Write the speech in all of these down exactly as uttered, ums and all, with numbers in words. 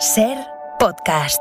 Ser Podcast.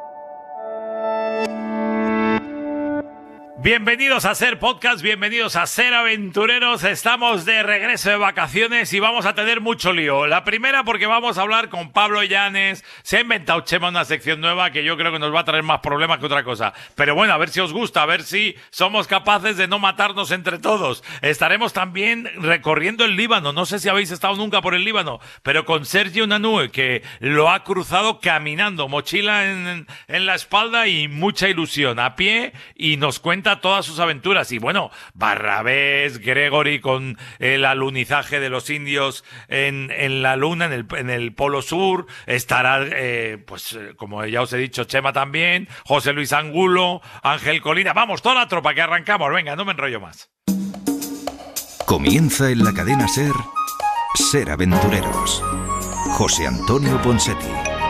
Bienvenidos a Ser Podcast, bienvenidos a Ser Aventureros. Estamos de regreso de vacaciones y vamos a tener mucho lío. La primera porque vamos a hablar con Pablo Llanes. Se ha inventado Chema una sección nueva que yo creo que nos va a traer más problemas que otra cosa. Pero bueno, a ver si os gusta, a ver si somos capaces de no matarnos entre todos. Estaremos también recorriendo el Líbano. No sé si habéis estado nunca por el Líbano, pero con Sergio Nanue, que lo ha cruzado caminando, mochila en, en la espalda y mucha ilusión, a pie, y nos cuenta todas sus aventuras. Y bueno, Barrabés, Gregory con el alunizaje de los indios en, en la luna, en el, en el polo sur. Estará, eh, pues como ya os he dicho, Chema también, José Luis Angulo, Ángel Colina. Vamos, toda la tropa que arrancamos. Venga, no me enrollo más. Comienza en la cadena Ser, Ser Aventureros. José Antonio Ponseti.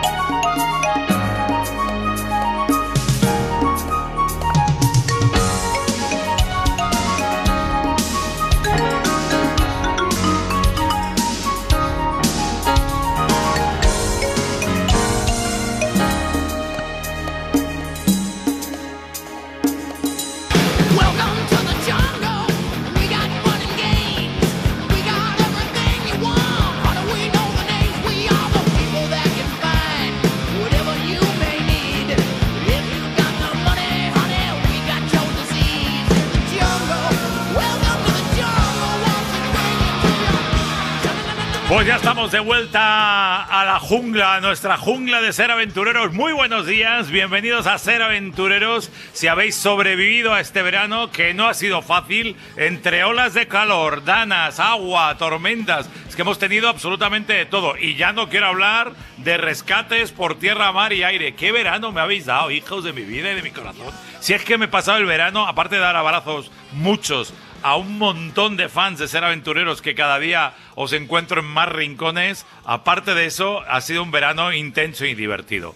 Pues ya estamos de vuelta a la jungla, a nuestra jungla de Ser Aventureros. Muy buenos días, bienvenidos a Ser Aventureros. Si habéis sobrevivido a este verano, que no ha sido fácil, entre olas de calor, danas, agua, tormentas, es que hemos tenido absolutamente de todo. Y ya no quiero hablar de rescates por tierra, mar y aire. ¿Qué verano me habéis dado, hijos de mi vida y de mi corazón? Si es que me he pasado el verano, aparte de dar abrazos, muchos, a un montón de fans de Ser Aventureros que cada día os encuentro en más rincones. Aparte de eso, ha sido un verano intenso y divertido.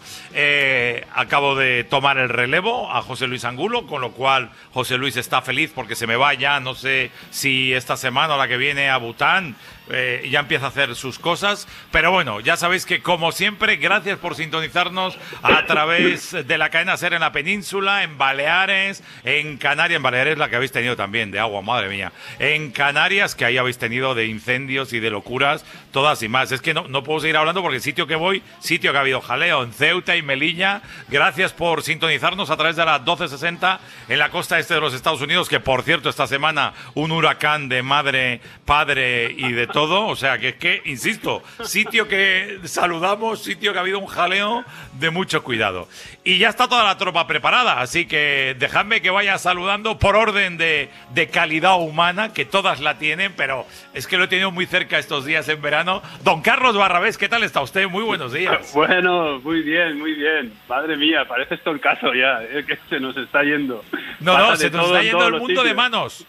Eh, acabo de tomar el relevo a José Luis Angulo, con lo cual José Luis está feliz porque se me va ya, no sé si esta semana o la que viene, a Bután. Eh, ya empieza a hacer sus cosas, pero bueno, ya sabéis que como siempre, gracias por sintonizarnos a través de la cadena Ser en la península, en Baleares, en Canarias, en Baleares la que habéis tenido también de agua, madre mía, en Canarias, que ahí habéis tenido de incendios y de locuras, todas y más. Es que no, no puedo seguir hablando porque sitio que voy, sitio que ha habido jaleo, en Ceuta y Melilla. Gracias por sintonizarnos a través de la doce sesenta en la costa este de los Estados Unidos, que por cierto esta semana un huracán de madre, padre y de todo. Todo, o sea, que es que, insisto, sitio que saludamos, sitio que ha habido un jaleo de mucho cuidado. Y ya está toda la tropa preparada, así que dejadme que vaya saludando por orden de, de calidad humana, que todas la tienen, pero es que lo he tenido muy cerca estos días en verano. Don Carlos Barrabés, ¿qué tal está usted? Muy buenos días. Bueno, muy bien, muy bien. Madre mía, parece esto el caso ya, eh, que se nos está yendo. No, Pasa no, se nos está yendo el mundo sitios. de manos.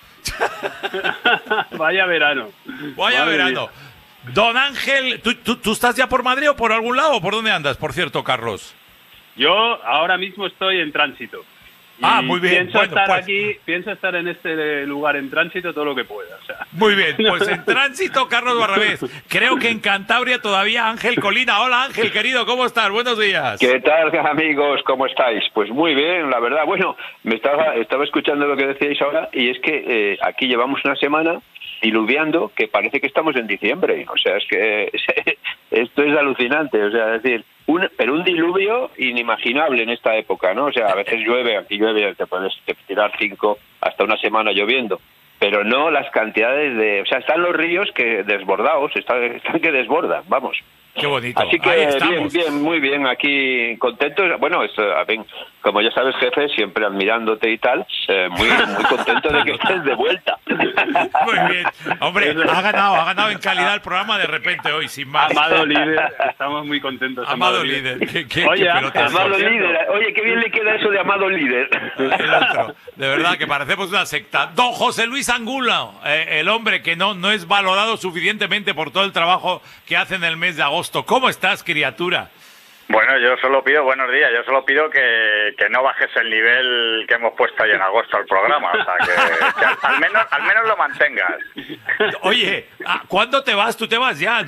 Vaya verano. Vaya Madre verano. mía. Don Ángel, ¿tú, tú, ¿tú estás ya por Madrid o por algún lado? ¿Por dónde andas, por cierto, Carlos? Yo ahora mismo estoy en tránsito. Y ah, muy bien. Pienso bueno, estar pues... aquí, pienso estar en este lugar en tránsito todo lo que pueda. O sea. Muy bien, pues en tránsito, Carlos Barrabés. Creo que en Cantabria todavía Ángel Colina. Hola Ángel, querido, ¿cómo estás? Buenos días. ¿Qué tal, amigos? ¿Cómo estáis? Pues muy bien, la verdad. Bueno, me estaba, estaba escuchando lo que decíais ahora y es que eh, aquí llevamos una semana diluviando que parece que estamos en diciembre. O sea, es que esto es alucinante. O sea, es decir, un, pero un diluvio inimaginable en esta época, ¿no? O sea, a veces llueve, aquí llueve, te puedes tirar cinco hasta una semana lloviendo. Pero no las cantidades de... O sea, están los ríos que desbordados, están, están que desbordan, vamos. Qué bonito. Así que Ahí bien, estamos. bien, muy bien, aquí contentos. Bueno, es, a ver, como ya sabes, jefe, siempre admirándote y tal, eh, muy, muy contento de que estés de vuelta. Muy bien. Hombre, ha ganado, ha ganado en calidad el programa de repente hoy, sin más. Amado líder, estamos muy contentos. Amado, amado líder. líder. ¿Qué, qué, Oye, qué pelota Amado es? líder, oye, qué bien le queda eso de amado líder. El otro. De verdad que parecemos una secta. Don José Luis Angulo, eh, el hombre que no, no es valorado suficientemente por todo el trabajo que hace en el mes de agosto. ¿Cómo estás, criatura? Bueno, yo solo pido, buenos días, yo solo pido que, que no bajes el nivel que hemos puesto ahí en agosto al programa, o sea, que, que al, menos, al menos lo mantengas. Oye, ¿cuándo te vas? Tú te vas ya, ¿no?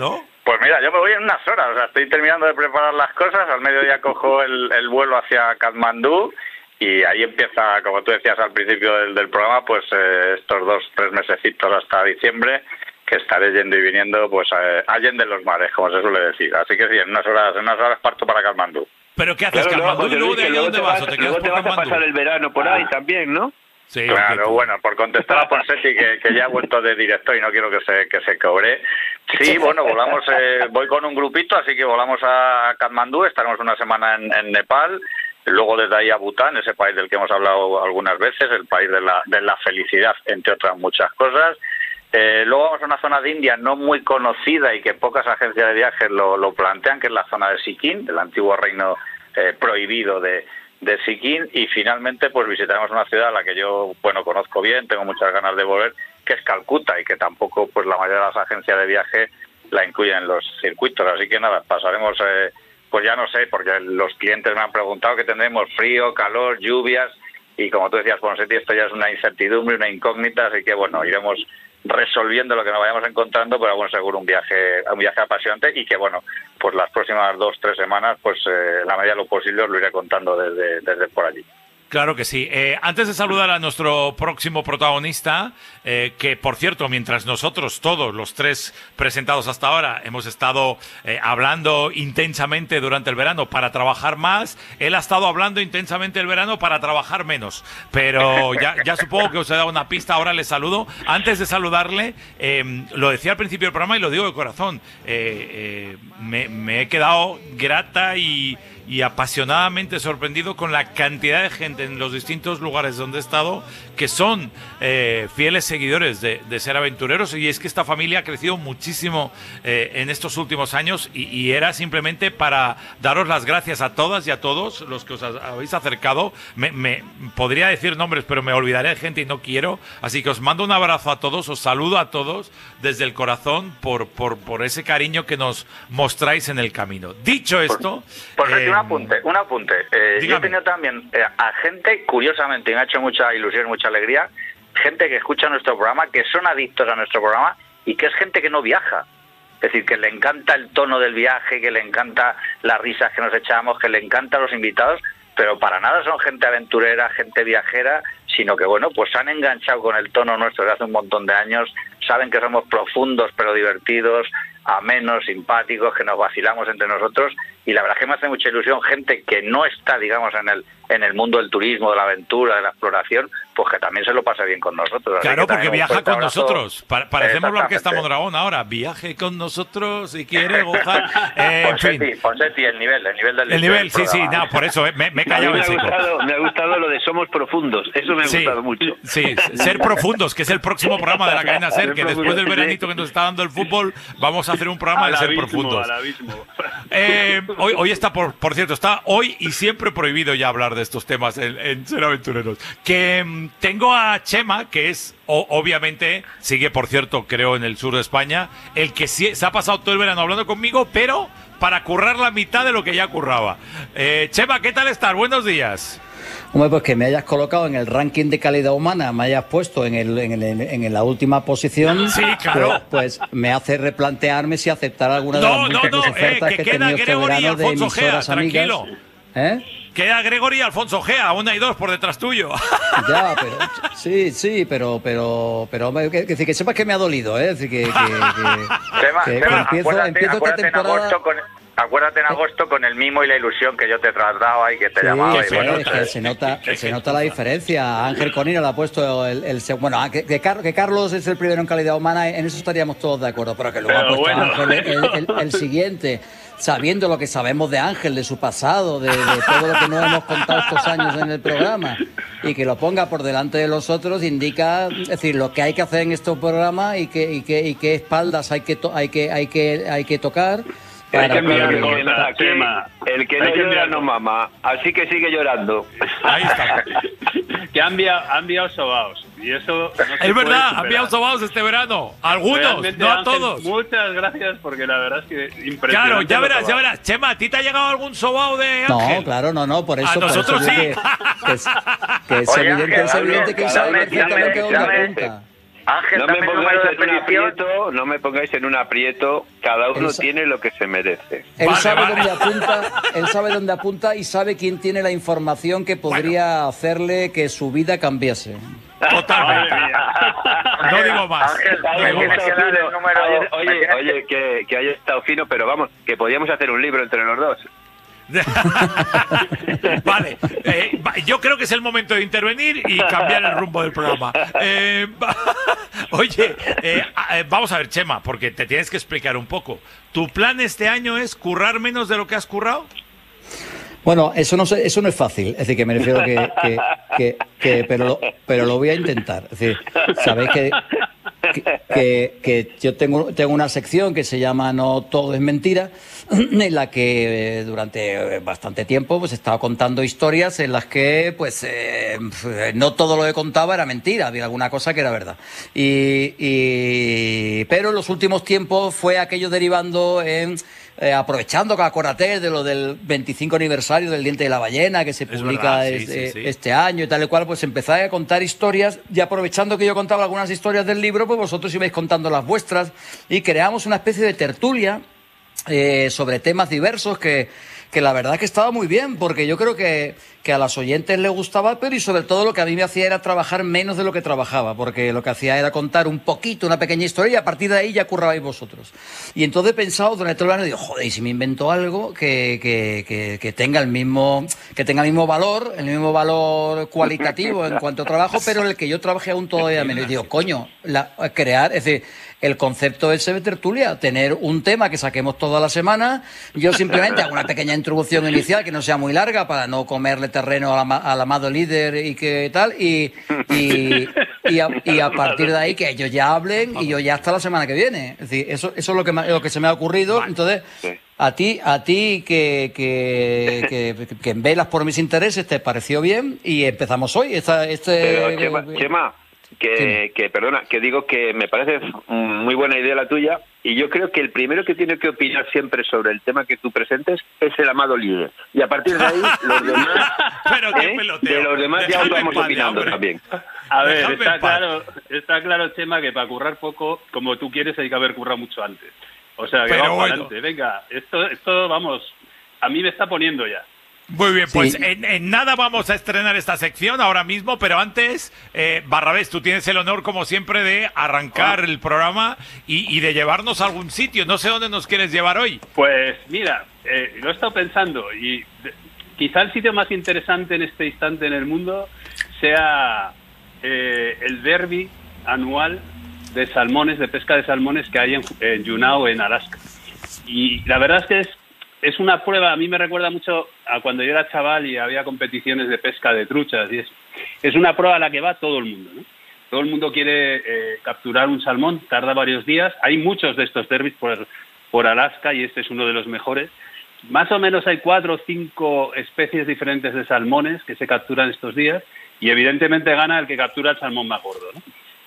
Pues mira, yo me voy en unas horas, o sea, estoy terminando de preparar las cosas, al mediodía cojo el, el vuelo hacia Katmandú y ahí empieza, como tú decías al principio del, del programa, pues eh, estos dos, tres mesecitos hasta diciembre, que estaré yendo y viniendo, pues eh, allende los mares, como se suele decir. Así que sí, en unas horas, en unas horas parto para Katmandú. ¿Pero qué haces, Claro, Katmandú? no, ¿Y luego de ahí luego dónde te vas? vas, ¿O te luego quedas te por vas a Katmandú? pasar el verano por ahí también, ¿no? Sí, Claro, ok. bueno, por contestar a Ponseti, que, que ya ha vuelto de directo y no quiero que se que se cobre. Sí, bueno, volamos, eh, voy con un grupito, así que volamos a Katmandú, estaremos una semana en, en Nepal, luego desde ahí a Bután, ese país del que hemos hablado algunas veces, el país de la, de la felicidad, entre otras muchas cosas. Eh, luego vamos a una zona de India no muy conocida y que pocas agencias de viajes lo, lo plantean, que es la zona de Sikkim, el antiguo reino eh, prohibido de, de Sikkim, y finalmente pues visitaremos una ciudad a la que yo, bueno, conozco bien, tengo muchas ganas de volver, que es Calcuta, y que tampoco pues la mayoría de las agencias de viaje la incluyen en los circuitos, así que nada, pasaremos, eh, pues ya no sé, porque los clientes me han preguntado que tendremos frío, calor, lluvias, y como tú decías, Ponseti, esto ya es una incertidumbre, una incógnita, así que bueno, iremos resolviendo lo que nos vayamos encontrando, pero bueno, seguro un viaje un viaje apasionante y que bueno, pues las próximas dos, tres semanas, pues eh, en la medida de lo posible os lo iré contando desde, desde por allí. Claro que sí. Eh, antes de saludar a nuestro próximo protagonista, eh, que por cierto, mientras nosotros todos, los tres presentados hasta ahora, hemos estado eh, hablando intensamente durante el verano para trabajar más, él ha estado hablando intensamente el verano para trabajar menos. Pero ya, ya supongo que os he dado una pista, ahora le saludo. Antes de saludarle, eh, lo decía al principio del programa y lo digo de corazón, eh, eh, me, me he quedado grata y... y apasionadamente sorprendido con la cantidad de gente en los distintos lugares donde he estado que son eh, fieles seguidores de, de Ser Aventureros, y es que esta familia ha crecido muchísimo eh, en estos últimos años y, y era simplemente para daros las gracias a todas y a todos los que os habéis acercado. Me, me podría decir nombres, pero me olvidaré de gente y no quiero, así que os mando un abrazo a todos, os saludo a todos desde el corazón por, por, por ese cariño que nos mostráis en el camino. Dicho esto... Por, por eh, un apunte, un apunte. Eh, yo he tenido también eh, a gente, curiosamente, y me ha hecho mucha ilusión, mucha alegría, gente que escucha nuestro programa, que son adictos a nuestro programa y que es gente que no viaja. Es decir, que le encanta el tono del viaje, que le encanta las risas que nos echamos, que le encantan los invitados, pero para nada son gente aventurera, gente viajera, sino que, bueno, pues se han enganchado con el tono nuestro de hace un montón de años, saben que somos profundos pero divertidos, amenos, simpáticos, que nos vacilamos entre nosotros, y la verdad es que me hace mucha ilusión gente que no está, digamos, en el en el mundo del turismo, de la aventura, de la exploración, pues que también se lo pase bien con nosotros. Claro, porque viaja con abrazo. nosotros. Pa parecemos la Orquesta Mondragón ahora. Viaje con nosotros y quiere gozar. Eh, en fin. Ponseti, Ponseti, el nivel, el nivel del El nivel, sí, sí, no, por eso eh, me, me he callado me, en ha seco. gustado, me ha gustado lo de somos profundos, eso me ha Sí, gustado mucho. sí, Ser Profundos, que es el próximo programa de la cadena Ser, Ser que después del Profundos, veranito que nos está dando el fútbol, vamos a hacer un programa Al de Ser abismo, Profundos. al abismo. Eh, hoy, hoy está, por, por cierto, está hoy y siempre prohibido ya hablar de estos temas en, en Ser Aventureros. Que mm, tengo a Chema, que es, o, obviamente, sigue, por cierto, creo, en el sur de España, el que sí, se ha pasado todo el verano hablando conmigo, pero para currar la mitad de lo que ya curraba. Eh, Chema, ¿qué tal estás? Buenos días. Hombre, pues que me hayas colocado en el ranking de calidad humana, me hayas puesto en, el, en, el, en la última posición, sí, claro. pues, pues me hace replantearme si aceptar alguna de No, las no, múltiples no, eh, ofertas que que he queda tenido este Gregory y verano de Alfonso Gea, emisoras amigas. tranquilo. ¿Eh? Queda Gregory y Alfonso Gea, una y dos por detrás tuyo. Ya, pero sí, sí, pero, pero, pero, hombre, que, que, que sepas que me ha dolido, ¿eh? Es decir, que, que, que, Tema, que, tema, que empiezo, acuérdate, empiezo esta acuérdate en temporada. agosto con, acuérdate en agosto con el mimo y la ilusión que yo te trataba y que te Sí, llamaba. sí, Y bueno, es que se nota, se nota la diferencia. Ángel Conina le ha puesto el, el bueno, que, que, Car, que Carlos es el primero en calidad humana, en eso estaríamos todos de acuerdo, pero que luego Pero ha puesto bueno. Ángel el, el, el siguiente, sabiendo lo que sabemos de Ángel, de su pasado, de, de todo lo que nos hemos contado estos años en el programa, y que lo ponga por delante de los otros, indica, es decir, lo que hay que hacer en estos programas y que, y que, y qué espaldas hay que, to, hay que, hay que, hay que tocar. Hay que enviar mirar cosas, que nada, aquí Chema. el que no Hay que llora enviar no mama, así que sigue llorando. Ahí está. Que han enviado, han enviado sobaos. Y eso no se Es puede verdad, superar. han enviado sobaos este verano. Algunos, Realmente, no a Ángel, todos. Muchas gracias, porque la verdad es que impresionante. Claro, ya los verás, ya sobaos. verás. Chema, ¿a ti te ha llegado algún sobao de Ángel? No, claro, no, no, por eso. A por nosotros eso sí. digo Que, que es, que es Oye, evidente, Ángel, es evidente dame, que él sabe dame, perfectamente dame, dónde dame. apunta. Ángel, no me dame el pongáis número de en un petición. aprieto, no me pongáis en un aprieto, cada uno Él sa- tiene lo que se merece. Él Vale, sabe vale. dónde apunta, él sabe dónde apunta y sabe quién tiene la información que podría hacerle que su vida cambiase. Totalmente. No digo más. Ángel, Ay, me me tienes está que dar el fino. número. Oye, me oye, tienes oye, que, que haya estado fino, pero vamos, que podíamos hacer un libro entre los dos. Vale, eh, va- yo creo que es el momento de intervenir y cambiar el rumbo del programa. Eh, va- Oye, eh, a- eh, vamos a ver, Chema, porque te tienes que explicar un poco. ¿Tu plan este año es currar menos de lo que has currado? Bueno, eso no sé- eso no es fácil, es decir, que me refiero que, que, que, que- pero, lo, pero lo voy a intentar. Es decir, sabéis que, que, que- que yo tengo, tengo una sección que se llama No todo es mentira, en la que eh, durante bastante tiempo pues he estado contando historias en las que pues eh, no todo lo que contaba era mentira, había alguna cosa que era verdad. Y, y- pero en los últimos tiempos fue aquello derivando en... Eh, aprovechando que acuérdate de lo del veinticinco aniversario del Diente de la Ballena que se Es publica verdad, sí, este, sí, sí. este año y tal y cual, pues empecé a contar historias y aprovechando que yo contaba algunas historias del libro, pues vosotros ibais contando las vuestras y creamos una especie de tertulia eh, sobre temas diversos que, que la verdad que estaba muy bien, porque yo creo que, que a las oyentes les gustaba, pero y sobre todo lo que a mí me hacía era trabajar menos de lo que trabajaba, porque lo que hacía era contar un poquito, una pequeña historia, y a partir de ahí ya currabais vosotros. Y entonces he pensado durante todo el año, digo, joder, ¿y si me invento algo que, que, que, que tenga el mismo, que tenga el mismo valor, el mismo valor cualitativo en cuanto a trabajo, pero en el que yo trabajé aún todavía menos? Y digo, coño, la, crear, es decir, el concepto ese de tertulia, tener un tema que saquemos toda la semana, yo simplemente hago una pequeña introducción inicial que no sea muy larga para no comerle terreno al, ama- al amado líder y que tal, y, y, y, a, y a partir de ahí que ellos ya hablen y yo ya hasta la semana que viene. Es decir, eso, eso es lo que, me- lo que se me ha ocurrido. Vale. Entonces, Sí. a ti, a ti que, que, que, que velas por mis intereses, te pareció bien y empezamos hoy. Esta, este, Pero, Chema, Chema, que, Sí. que, perdona, que digo que me parece muy buena idea la tuya y yo creo que el primero que tiene que opinar siempre sobre el tema que tú presentes es el amado líder. Y a partir de ahí, los demás, Pero qué ¿eh? peloteo. de los demás ya Dejadme vamos en paz, opinando hombre. también. A ver, Dejadme está en paz. claro, está claro, Chema, que para currar poco, como tú quieres, hay que haber currado mucho antes. O sea, que Pero vamos bueno. adelante. Venga, esto, esto, vamos, a mí me está poniendo ya. Muy bien, pues Sí. en, en nada vamos a estrenar esta sección ahora mismo, pero antes, eh, Barrabés, tú tienes el honor, como siempre, de arrancar el programa y, y de llevarnos a algún sitio. No sé dónde nos quieres llevar hoy. Pues mira, eh, lo he estado pensando y de- quizá el sitio más interesante en este instante en el mundo sea eh, el derby anual de salmones, de pesca de salmones que hay en, en Juneau, en Alaska. Y la verdad es que es, es una prueba, a mí me recuerda mucho a cuando yo era chaval y había competiciones de pesca de truchas y eso. Es una prueba a la que va todo el mundo, ¿no? Todo el mundo quiere eh, capturar un salmón, tarda varios días. Hay muchos de estos derbis por, por Alaska y este es uno de los mejores. Más o menos hay cuatro o cinco especies diferentes de salmones que se capturan estos días y evidentemente gana el que captura el salmón más gordo, ¿no?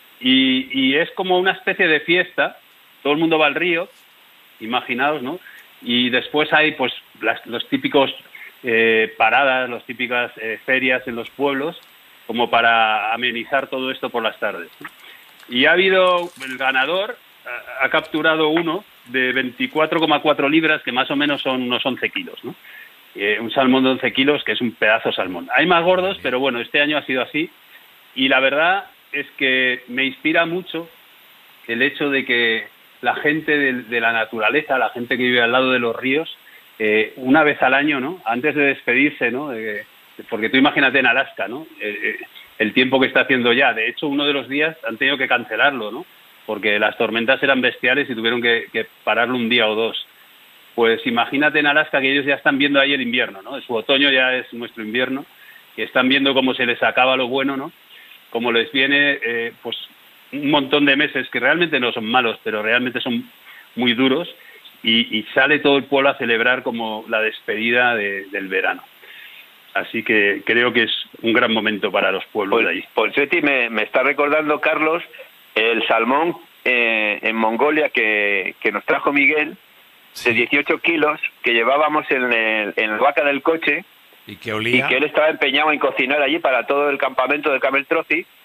Y, y es como una especie de fiesta, todo el mundo va al río, imaginaos, ¿no? Y después hay pues las, los típicos eh, paradas, las típicas eh, ferias en los pueblos, como para amenizar todo esto por las tardes, ¿no? Y ha habido, el ganador ha, ha capturado uno de veinticuatro coma cuatro libras, que más o menos son unos once kilos, ¿no? Eh, un salmón de once kilos, que es un pedazo de salmón. Hay más gordos, pero bueno, este año ha sido así. Y la verdad es que me inspira mucho el hecho de que la gente de, de la naturaleza, la gente que vive al lado de los ríos, eh, una vez al año, ¿no? Antes de despedirse, ¿no? De, porque tú imagínate en Alaska, ¿no? Eh, eh, el tiempo que está haciendo ya. De hecho, uno de los días han tenido que cancelarlo, ¿no? Porque las tormentas eran bestiales y tuvieron que, que pararlo un día o dos. Pues imagínate en Alaska que ellos ya están viendo ahí el invierno, ¿no? Su otoño ya es nuestro invierno, que están viendo cómo se les acaba lo bueno, ¿no? Cómo les viene, eh, pues, un montón de meses que realmente no son malos, pero realmente son muy duros, y, y sale todo el pueblo a celebrar como la despedida de, del verano. Así que creo que es un gran momento para los pueblos de allí. Por Seti me, me está recordando, Carlos, el salmón eh, en Mongolia que, que nos trajo Miguel, de dieciocho kilos, que llevábamos en, el, en la vaca del coche, Y que y olía. que él estaba empeñado en cocinar allí para todo el campamento de Camel Trophy,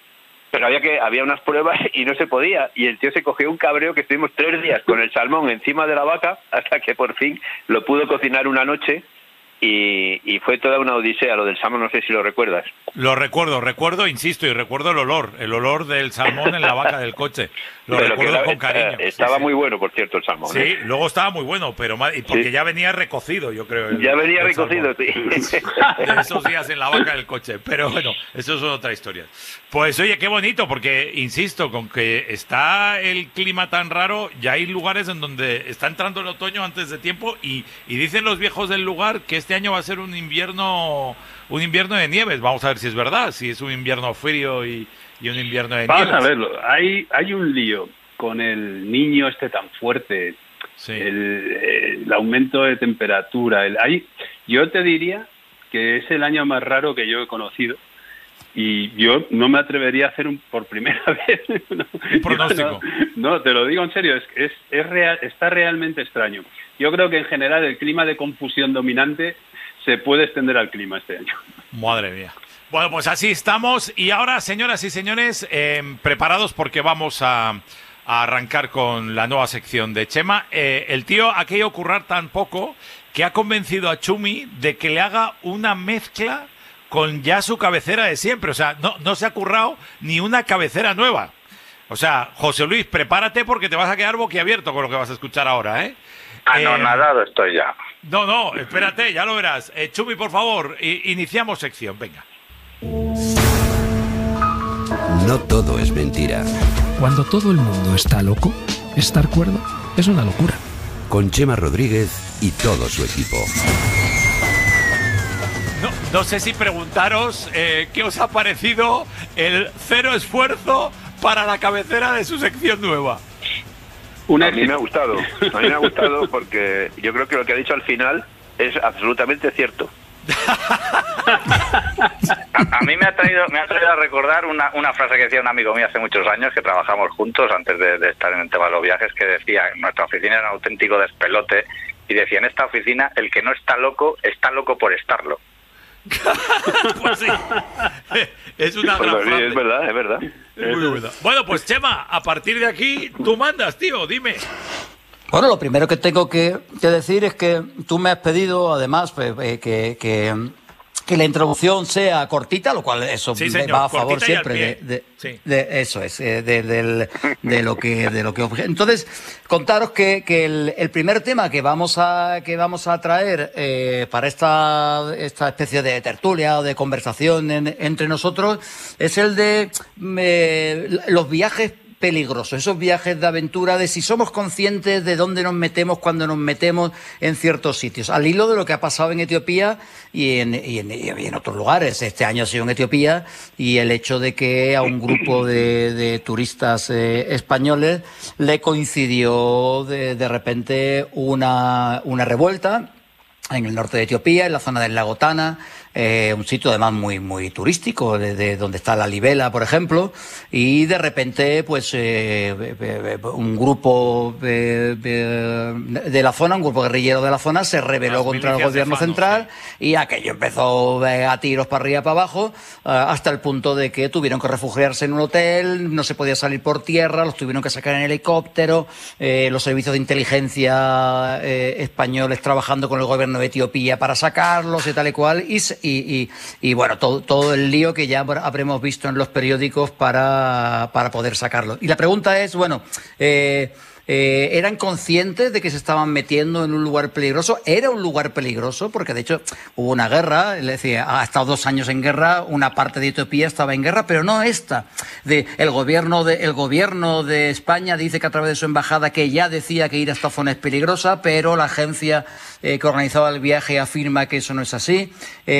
pero había que había unas pruebas y no se podía, y el tío se cogió un cabreo que estuvimos tres días con el salmón encima de la vaca hasta que por fin lo pudo cocinar una noche. Y, y fue toda una odisea lo del salmón, no sé si lo recuerdas. Lo recuerdo, recuerdo, insisto, y recuerdo el olor, el olor del salmón en la vaca del coche. Lo pero recuerdo era, con cariño. Estaba sí, sí. muy bueno, por cierto, el salmón. Sí, ¿eh? luego estaba muy bueno, pero mal, y porque sí. ya venía recocido, yo creo. El, ya venía el recocido, salmón. sí. De esos días en la vaca del coche. Pero bueno, eso es otra historia. Pues oye, qué bonito, porque insisto, con que está el clima tan raro, ya hay lugares en donde está entrando el otoño antes de tiempo y, y dicen los viejos del lugar que este año va a ser un invierno un invierno de nieves. Vamos a ver si es verdad, si es un invierno frío y, y un invierno de Vamos nieves. Vamos a verlo. Hay, hay un lío con el niño este tan fuerte, sí. el, el aumento de temperatura. El, hay, yo te diría que es el año más raro que yo he conocido. Y yo no me atrevería a hacer un, por primera vez no, un pronóstico. No, no, te lo digo en serio, es, es, es real, está realmente extraño. Yo creo que en general el clima de confusión dominante se puede extender al clima este año. Madre mía. Bueno, pues así estamos. Y ahora, señoras y señores, eh, preparados porque vamos a, a arrancar con la nueva sección de Chema. Eh, el tío ha querido currar tan poco que ha convencido a Chumi de que le haga una mezcla con ya su cabecera de siempre. O sea, no, no se ha currado ni una cabecera nueva. O sea, José Luis, prepárate porque te vas a quedar boquiabierto con lo que vas a escuchar ahora, ¿eh? Anonadado eh, estoy ya. No, no, espérate, ya lo verás. Eh, Chumi, por favor, i- iniciamos sección, venga. No todo es mentira. Cuando todo el mundo está loco, estar cuerdo es una locura. Con Chema Rodríguez y todo su equipo. No, no sé si preguntaros eh, qué os ha parecido el cero esfuerzo para la cabecera de su sección nueva. Una a mí me ha gustado, a mí me ha gustado porque yo creo que lo que ha dicho al final es absolutamente cierto. A, a mí me ha traído me ha traído a recordar una, una frase que decía un amigo mío hace muchos años, que trabajamos juntos antes de, de estar en el tema de los viajes, que decía: nuestra oficina era un auténtico despelote, y decía: en esta oficina el que no está loco está loco por estarlo. Pues sí, es una Pues gran sí, frase. es verdad, es verdad. Es muy buena. Bueno, pues Chema, a partir de aquí tú mandas, tío, dime. Bueno, lo primero que tengo que, que decir es que tú me has pedido, además, pues, eh, que, que, que la introducción sea cortita, lo cual eso Sí, me señor, va a favor cortita y al siempre pie. de, de, Sí. de eso es, eh, de, del- de lo que de lo que obje- Entonces, contaros que, que el, el primer tema que vamos a que vamos a traer eh, para esta esta especie de tertulia o de conversación en- entre nosotros es el de eh, los viajes peligrosos, esos viajes de aventura, de si somos conscientes de dónde nos metemos cuando nos metemos en ciertos sitios, al hilo de lo que ha pasado en Etiopía y en, y en, y en otros lugares. Este año ha sido en Etiopía, y el hecho de que a un grupo de, de turistas eh, españoles le coincidió de, de repente una, una revuelta en el norte de Etiopía, en la zona del lago Tana, eh, un sitio además muy muy turístico, de, de donde está la Libela, por ejemplo, y de repente, pues, eh, eh, eh, un grupo eh, eh, de la zona, un grupo guerrillero de la zona, se rebeló Las contra el milicias de gobierno Fano, central, y aquello empezó eh, a tiros para arriba, para abajo, eh, hasta el punto de que tuvieron que refugiarse en un hotel, no se podía salir por tierra, los tuvieron que sacar en helicóptero, eh, los servicios de inteligencia eh, españoles trabajando con el gobierno de Etiopía para sacarlos y tal y cual, y, se- y, y, y bueno, todo, todo el lío que ya habremos visto en los periódicos para, para poder sacarlos. Y la pregunta es, bueno, eh, eh, ¿eran conscientes de que se estaban metiendo en un lugar peligroso? ¿Era un lugar peligroso? Porque de hecho hubo una guerra, es decir, ha estado dos años en guerra, una parte de Etiopía estaba en guerra, pero no esta. De, el, gobierno de, el gobierno de España dice que a través de su embajada que ya decía que ir a esta zona es peligrosa, pero la agencia eh, que organizaba el viaje afirma que eso no es así.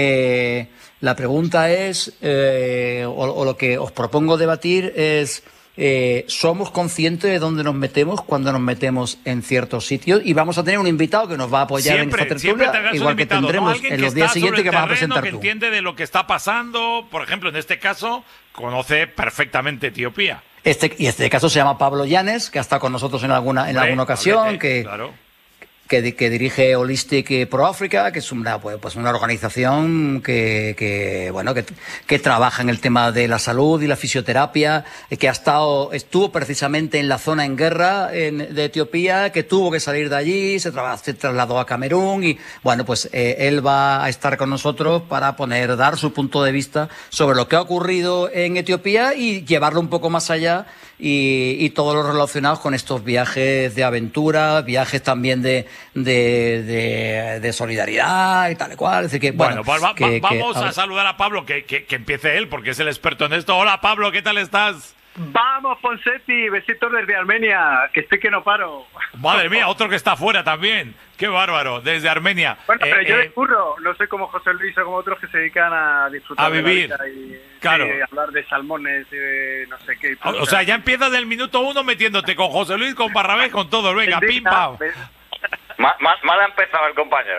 Eh, la pregunta es, eh, o, o lo que os propongo debatir es... Eh, ¿somos conscientes de dónde nos metemos cuando nos metemos en ciertos sitios? Y vamos a tener un invitado que nos va a apoyar Siempre, en esta siempre tertulia, tendrás un igual que invitado, ¿no? tendremos Alguien en que los días está siguientes sobre que el vas a terreno, presentar que tú. entiende de lo que está pasando. Por ejemplo, en este caso, conoce perfectamente Etiopía. Este, y este caso se llama Pablo Llanes, que ha estado con nosotros en alguna, en Hombre, alguna ocasión, Pablete, que, claro. que, que dirige Holistic Pro Africa, que es una, pues, pues una organización que, que bueno que, que trabaja en el tema de la salud y la fisioterapia, que ha estado estuvo precisamente en la zona en guerra en, de Etiopía, que tuvo que salir de allí, se, tra se trasladó a Camerún y bueno pues eh, él va a estar con nosotros para poner dar su punto de vista sobre lo que ha ocurrido en Etiopía y llevarlo un poco más allá y, y todo lo relacionado con estos viajes de aventura, viajes también de, de, de, de solidaridad y tal y cual. Es decir que, bueno, bueno pues va, que, va, vamos que, a, a saludar a Pablo, que, que, que empiece él, porque es el experto en esto. Hola Pablo, ¿qué tal estás? Vamos, Ponseti, besitos desde Armenia, que estoy que no paro. Madre mía, otro que está afuera también. Qué bárbaro, desde Armenia. Bueno, pero eh, yo eh, discurro, no soy como José Luis o como otros que se dedican a disfrutar a vivir. de la vida y claro. sí, hablar de salmones y de no sé qué. O, o sea, ya empiezas del minuto uno metiéndote con José Luis, con Barrabés, con todos. Venga, pim, pam. Mal, mal, mal ha empezado el compañero,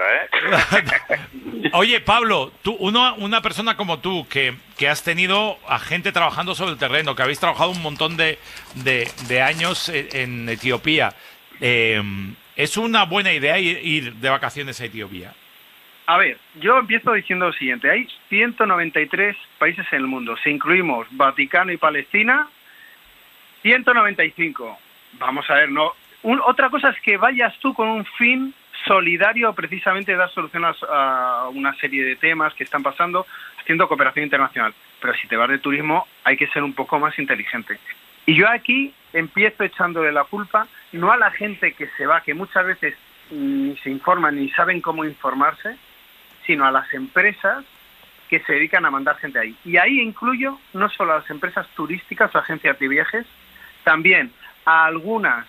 ¿eh? Oye, Pablo, tú, uno, una persona como tú, que, que has tenido a gente trabajando sobre el terreno, que habéis trabajado un montón de, de, de años en, en Etiopía, eh, ¿es una buena idea ir, ir de vacaciones a Etiopía? A ver, yo empiezo diciendo lo siguiente. Hay ciento noventa y tres países en el mundo. Si incluimos Vaticano y Palestina, ciento noventa y cinco. Vamos a ver, no... Un, otra cosa es que vayas tú con un fin solidario, precisamente dar solución a, a una serie de temas que están pasando, haciendo cooperación internacional. Pero si te vas de turismo, hay que ser un poco más inteligente. Y yo aquí empiezo echándole la culpa, no a la gente que se va, que muchas veces ni se informan ni saben cómo informarse, sino a las empresas que se dedican a mandar gente ahí. Y ahí incluyo no solo a las empresas turísticas o agencias de viajes, también a algunas,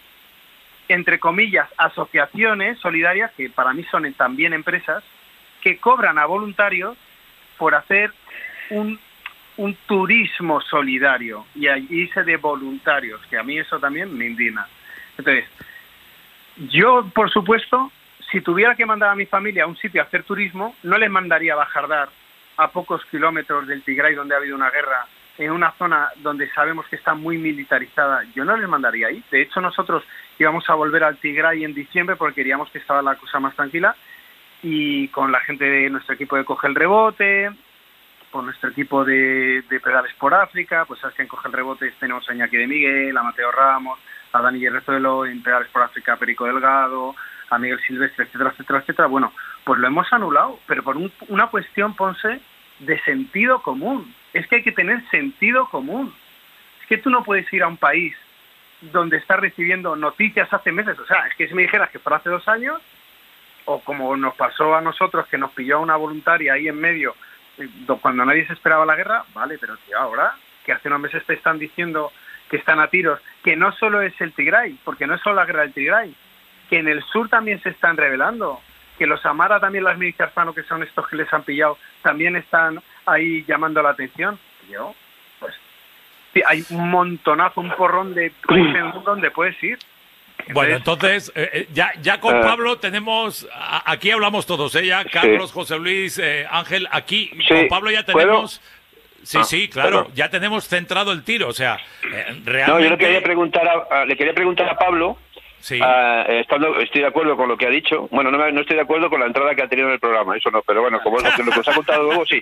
entre comillas, asociaciones solidarias, que para mí son también empresas, que cobran a voluntarios por hacer un, un turismo solidario y irse de voluntarios, que a mí eso también me indigna. Entonces, yo, por supuesto, si tuviera que mandar a mi familia a un sitio a hacer turismo, no les mandaría a Bajardar, a pocos kilómetros del Tigray, donde ha habido una guerra, en una zona donde sabemos que está muy militarizada. Yo no les mandaría ahí. De hecho, nosotros íbamos a volver al Tigray en diciembre porque queríamos que estaba la cosa más tranquila, y con la gente de nuestro equipo de Coge el Rebote, con nuestro equipo de, de Pedales por África, pues sabes que en Coge el Rebote tenemos a Iñaki de Miguel, a Mateo Ramos, a Dani Guerrezuelo, en Pedales por África a Perico Delgado, a Miguel Silvestre, etcétera, etcétera, etcétera. Bueno, pues lo hemos anulado, pero por un, una cuestión, Ponce, de sentido común. Es que hay que tener sentido común. Es que tú no puedes ir a un país donde estás recibiendo noticias hace meses. O sea, es que si me dijeras que fuera hace dos años, o como nos pasó a nosotros, que nos pilló una voluntaria ahí en medio, cuando nadie se esperaba la guerra, vale, pero tío, ahora, que hace unos meses te están diciendo que están a tiros, que no solo es el Tigray, porque no es solo la guerra del Tigray, que en el sur también se están rebelando, que los Amara, también las milicias Fano, que son estos que les han pillado, también están ahí llamando la atención. Yo, pues, sí, hay un montonazo, un porrón de países en el mundo donde puedes ir. Entonces, bueno, entonces, eh, ya, ya con uh, Pablo tenemos, a, aquí hablamos todos, ¿eh? Ya Carlos, sí. José Luis, eh, Ángel, aquí sí. con Pablo ya tenemos... ¿Puedo? Sí, ah, sí, claro, perdón. Ya tenemos centrado el tiro, o sea, eh, realmente... No, yo le quería preguntar a, a, le quería preguntar a Pablo, sí. uh, estando, estoy de acuerdo con lo que ha dicho, bueno, no, no estoy de acuerdo con la entrada que ha tenido en el programa, eso no, pero bueno, como lo que nos ha contado luego, sí.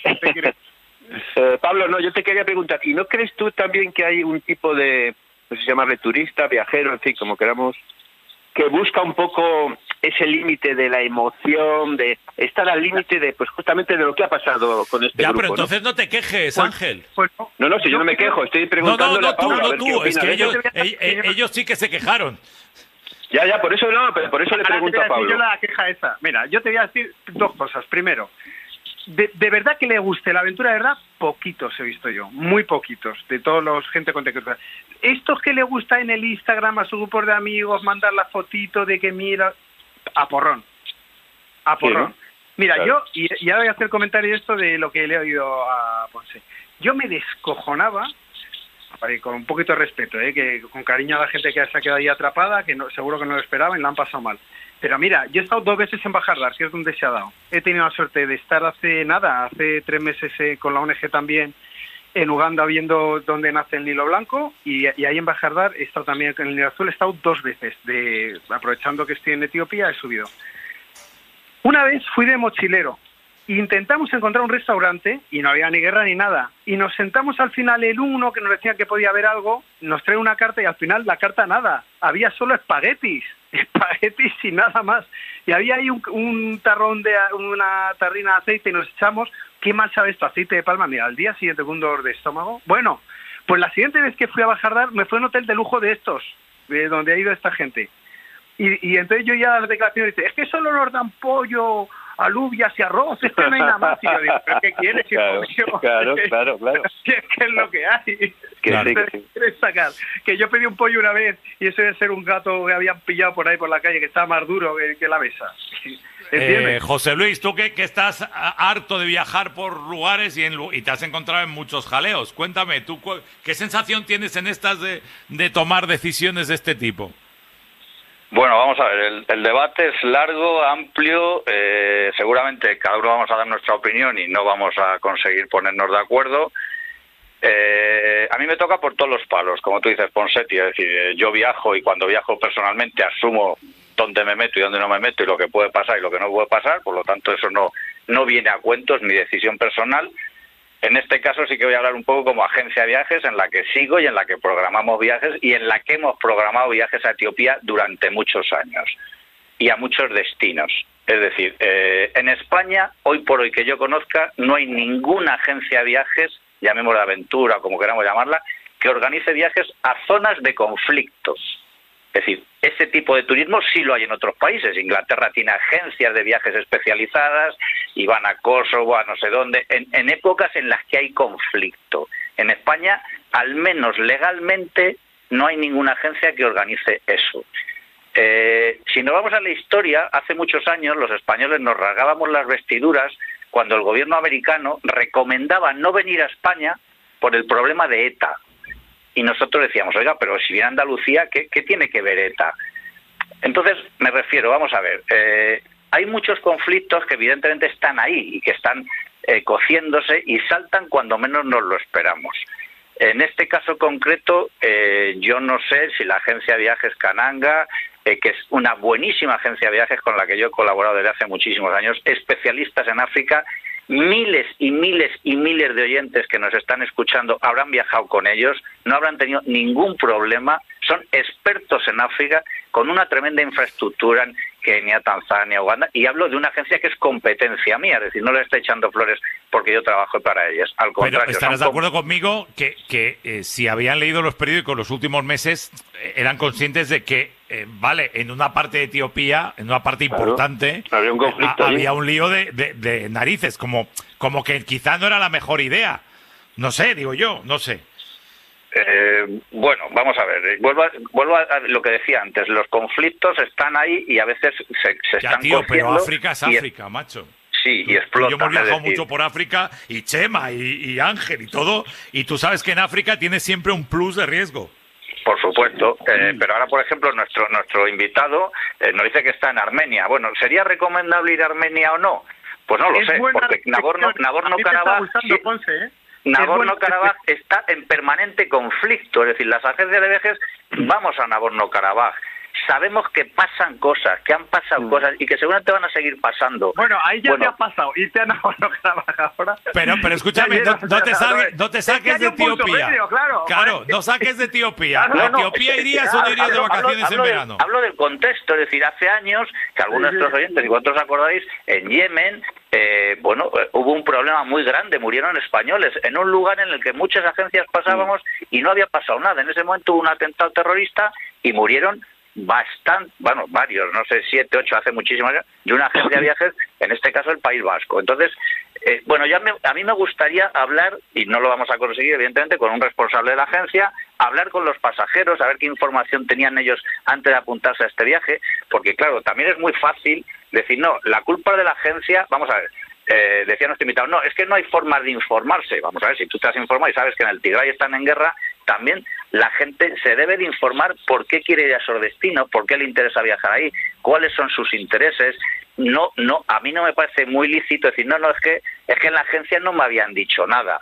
eh, Pablo, no, yo te quería preguntar, ¿y no crees tú también que hay un tipo de, no sé si llamarle turista, viajero, en fin, como queramos, que busca un poco ese límite de la emoción, de estar al límite de, pues justamente de lo que ha pasado con este ya, grupo? Pero entonces no, no te quejes, pues, Ángel. Pues, no, no, si yo no me quejo, estoy preguntando. No, no, no, a Pablo, tú, no a ver tú, qué es que opina. ellos, Yo ellos, ellos sí que se quejaron. Ya, ya, por eso no, pero por eso le ahora pregunto te voy a Pablo. Yo la queja esa. Mira, yo te voy a decir dos cosas. Primero, de, de verdad que le guste la aventura, de verdad, poquitos he visto yo, muy poquitos, de todos los gente con tecnología. Estos que le gusta en el Instagram a su grupo de amigos, mandar la fotito de que mira, a porrón, a porrón. Sí, ¿no? Mira, claro. yo, y, y ahora voy a hacer comentario de esto de lo que le he oído a Ponce. Yo me descojonaba, con un poquito de respeto, ¿eh? Que con cariño a la gente que se ha quedado ahí atrapada, que no, seguro que no lo esperaban y la han pasado mal. Pero mira, yo he estado dos veces en Bajardar, que es donde se ha dado. He tenido la suerte de estar hace nada, hace tres meses eh, con la O N G también, en Uganda viendo dónde nace el Nilo Blanco y, y ahí en Bajardar he estado también en el Nilo Azul, he estado dos veces, de, aprovechando que estoy en Etiopía he subido. Una vez fui de mochilero, intentamos encontrar un restaurante y no había ni guerra ni nada, y nos sentamos al final el uno que nos decía que podía haber algo, nos trae una carta y al final la carta nada, había solo espaguetis, espaguetis y nada más, y había ahí un, un tarrón de una tarrina de aceite y nos echamos. ¿Qué mal sabe esto? Aceite de palma. Mira, al día siguiente con un dolor de estómago. Bueno, pues la siguiente vez que fui a Bajardar me fue a un hotel de lujo de estos, de donde ha ido esta gente. Y, y entonces yo ya las declaraciones dice, es que solo nos dan pollo, alubias y arroz, es que no hay nada más. Y yo digo, ¿pero qué quieres, claro, hijo? claro, claro, claro. ¿Qué es, que es lo que hay? Claro. ¿Qué quieres sacar? Que yo pedí un pollo una vez y eso debe ser un gato que habían pillado por ahí por la calle que estaba más duro que, que la mesa. Eh, José Luis, tú que, que estás harto de viajar por lugares y, en, y te has encontrado en muchos jaleos, cuéntame, ¿tú qué sensación tienes en estas de, de tomar decisiones de este tipo? Bueno, vamos a ver, el, el debate es largo, amplio, eh, seguramente cada uno vamos a dar nuestra opinión y no vamos a conseguir ponernos de acuerdo. Eh, a mí me toca por todos los palos, como tú dices, Ponseti, es decir, yo viajo y cuando viajo personalmente asumo dónde me meto y dónde no me meto y lo que puede pasar y lo que no puede pasar, por lo tanto eso no, no viene a cuento, es mi decisión personal. En este caso sí que voy a hablar un poco como agencia de viajes en la que sigo y en la que programamos viajes y en la que hemos programado viajes a Etiopía durante muchos años y a muchos destinos. Es decir, eh, en España, hoy por hoy que yo conozca, no hay ninguna agencia de viajes, llamémosla aventura o como queramos llamarla, que organice viajes a zonas de conflictos. Es decir, ese tipo de turismo sí lo hay en otros países. Inglaterra tiene agencias de viajes especializadas y van a Kosovo, a no sé dónde, en, en épocas en las que hay conflicto. En España, al menos legalmente, no hay ninguna agencia que organice eso. Eh, si nos vamos a la historia, hace muchos años los españoles nos rasgábamos las vestiduras cuando el gobierno americano recomendaba no venir a España por el problema de ETA. Y nosotros decíamos, oiga, pero si viene a Andalucía, ¿qué, qué tiene que ver ETA? Entonces, me refiero, vamos a ver, eh, hay muchos conflictos que evidentemente están ahí y que están eh, cociéndose y saltan cuando menos nos lo esperamos. En este caso concreto, eh, yo no sé si la agencia de viajes Cananga, eh, que es una buenísima agencia de viajes con la que yo he colaborado desde hace muchísimos años, especialistas en África, miles y miles y miles de oyentes que nos están escuchando habrán viajado con ellos, no habrán tenido ningún problema, son expertos en África, con una tremenda infraestructura en Kenia, Tanzania, Uganda, y hablo de una agencia que es competencia mía, es decir, no le estoy echando flores porque yo trabajo para ellas, al contrario. Pero estarás de acuerdo conmigo que, que eh, si habían leído los periódicos los últimos meses, eh, eran conscientes de que, eh, vale, en una parte de Etiopía, en una parte claro, importante, había un conflicto, a, había un lío de, de, de narices, como, como que quizá no era la mejor idea. No sé, digo yo, no sé. Eh, bueno, vamos a ver, vuelvo a, vuelvo a lo que decía antes, los conflictos están ahí y a veces se, se ya, están tío, cociendo. Pero África es África, y, macho. Sí, y explotan. Yo hemos viajado decir, mucho por África, y Chema, y, y Ángel, y todo, y tú sabes que en África tienes siempre un plus de riesgo. Por supuesto, eh, pero ahora, por ejemplo, nuestro nuestro invitado eh, nos dice que está en Armenia. Bueno, ¿sería recomendable ir a Armenia o no? Pues no lo es sé, porque Nagorno, Nagorno-Karabaj... ¿eh? Nagorno-Karabaj está en permanente conflicto, es decir, las agencias de viajes vamos a Nagorno-Karabaj. Sabemos que pasan cosas, que han pasado mm. cosas y que seguramente van a seguir pasando. Bueno, ahí ya bueno, te ha pasado, irte a Nagorno-Karabaj ahora. Pero, pero escúchame, no, no, te salga, no te saques de Etiopía. Medio, claro, claro, no saques de Etiopía. ¿A no, no, Etiopía irías o no irías de vacaciones hablo, hablo en verano? Del, hablo del contexto, es decir, hace años, que algunos de nuestros oyentes y vosotros acordáis, en Yemen, eh, bueno, eh, hubo un problema muy grande, murieron españoles, en un lugar en el que muchas agencias pasábamos y no había pasado nada. En ese momento hubo un atentado terrorista y murieron bastante, bueno, varios, no sé, siete, ocho, hace muchísimos años, de una agencia de viajes, en este caso el País Vasco. Entonces, eh, bueno, ya me, a mí me gustaría hablar, y no lo vamos a conseguir, evidentemente, con un responsable de la agencia, hablar con los pasajeros, a ver qué información tenían ellos antes de apuntarse a este viaje, porque claro, también es muy fácil decir, no, la culpa es de la agencia, vamos a ver, eh, decía nuestro invitado, no, es que no hay formas de informarse. Vamos a ver, si tú te has informado y sabes que en el Tigray están en guerra, también la gente se debe de informar por qué quiere ir a esos destinos, por qué le interesa viajar ahí, cuáles son sus intereses. No, no, a mí no me parece muy lícito decir, no, no, es que es que en la agencia no me habían dicho nada.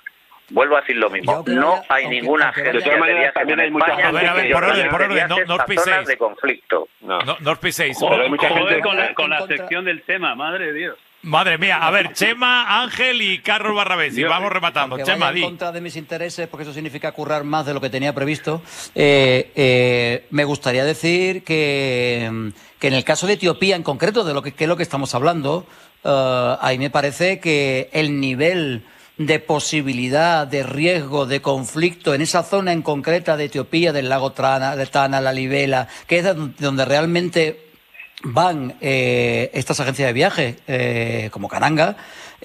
Vuelvo a decir lo mismo. No hay aunque, ninguna aunque, agencia de de viajes en España. A ver, a ver, por orden, por orden, no, no os piséis. De conflicto. No, no, no os piséis. Joder, hay mucha joder gente- con la, con la contra- sección del tema, madre de Dios. Madre mía, a ver, Chema, Ángel y Carlos Barrabés, y Yo- vamos rematando. Aunque Chema, vaya en di. contra de mis intereses, porque eso significa currar más de lo que tenía previsto, eh, eh, me gustaría decir que, que en el caso de Etiopía en concreto, de lo que, que es lo que estamos hablando, uh, ahí me parece que el nivel de posibilidad, de riesgo, de conflicto en esa zona en concreta de Etiopía, del lago Tana, de Tana, la Libela, que es donde realmente van eh, estas agencias de viaje, eh, como Cananga,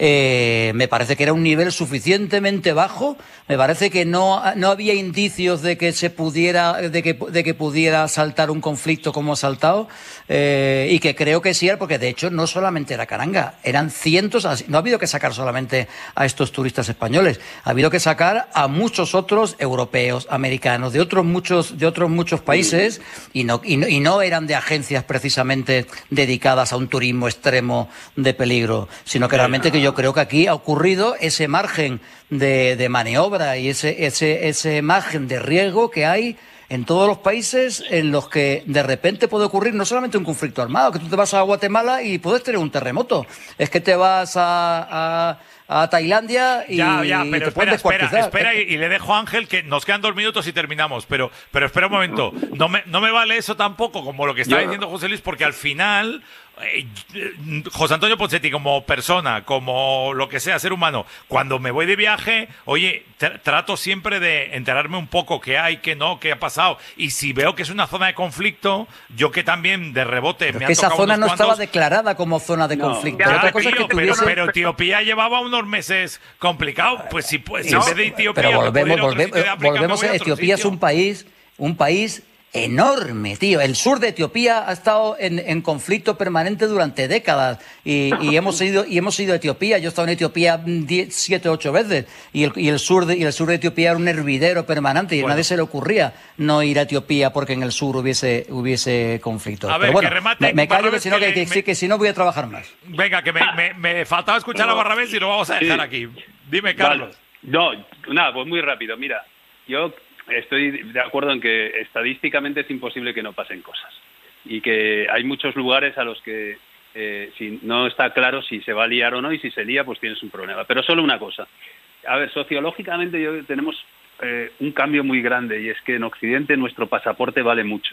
eh, me parece que era un nivel suficientemente bajo, me parece que no, no había indicios de que se pudiera, de que, de que pudiera saltar un conflicto como ha saltado, eh, y que creo que sí era, porque de hecho no solamente era Cananga, eran cientos, no ha habido que sacar solamente a estos turistas españoles, ha habido que sacar a muchos otros europeos, americanos, de otros muchos, de otros muchos países, y no, y no, y no eran de agencias precisamente dedicadas a un turismo extremo de peligro, sino que realmente que yo creo que aquí ha ocurrido ese margen de, de maniobra y ese, ese, ese margen de riesgo que hay en todos los países en los que de repente puede ocurrir no solamente un conflicto armado, que tú te vas a Guatemala y puedes tener un terremoto, es que te vas a, a, a Tailandia y Ya, ya, te pero puedes espera, espera, descuartizar. espera y, y le dejo a Ángel que nos quedan dos minutos y terminamos, pero, pero espera un momento, no me, no me vale eso tampoco como lo que está Yo- diciendo José Luis, porque al final, eh, José Antonio Ponseti como persona, como lo que sea, ser humano, cuando me voy de viaje, oye, tr- trato siempre de enterarme un poco qué hay, qué no, qué ha pasado, y si veo que es una zona de conflicto, yo que también de rebote Pero me es han que esa tocado zona unos no estaba cuantos- declarada como zona de No. conflicto. Ya, Otra cosa es tío, que pero, tuviese... pero Etiopía llevaba unos meses complicados. Pues si, pues, si No, en vez de Etiopía pero me volvemos, puedo ir a otro volvemos, sitio de África, volvemos me voy a a otro Etiopía es sitio. un país, un país enorme, tío. El sur de Etiopía ha estado en, en conflicto permanente durante décadas y, y hemos ido y hemos ido a Etiopía. Yo he estado en Etiopía diez, siete, ocho veces y el, y el sur de y el sur de Etiopía era un hervidero permanente y Bueno. a nadie se le ocurría no ir a Etiopía porque en el sur hubiese hubiese conflictos. A ver, Pero bueno, que remate, me, me callo Barrabés, que si no que que, le- que, me- sí, que si no voy a trabajar más. Venga, que me, me, me faltaba escuchar a Barrabés y lo vamos a dejar Sí. aquí. Dime, Carlos. Vale. No, nada, pues muy rápido. Mira, yo estoy de acuerdo en que estadísticamente es imposible que no pasen cosas y que hay muchos lugares a los que eh, si no está claro si se va a liar o no, y si se lía pues tienes un problema. Pero solo una cosa. A ver, sociológicamente yo, tenemos eh, un cambio muy grande, y es que en Occidente nuestro pasaporte vale mucho.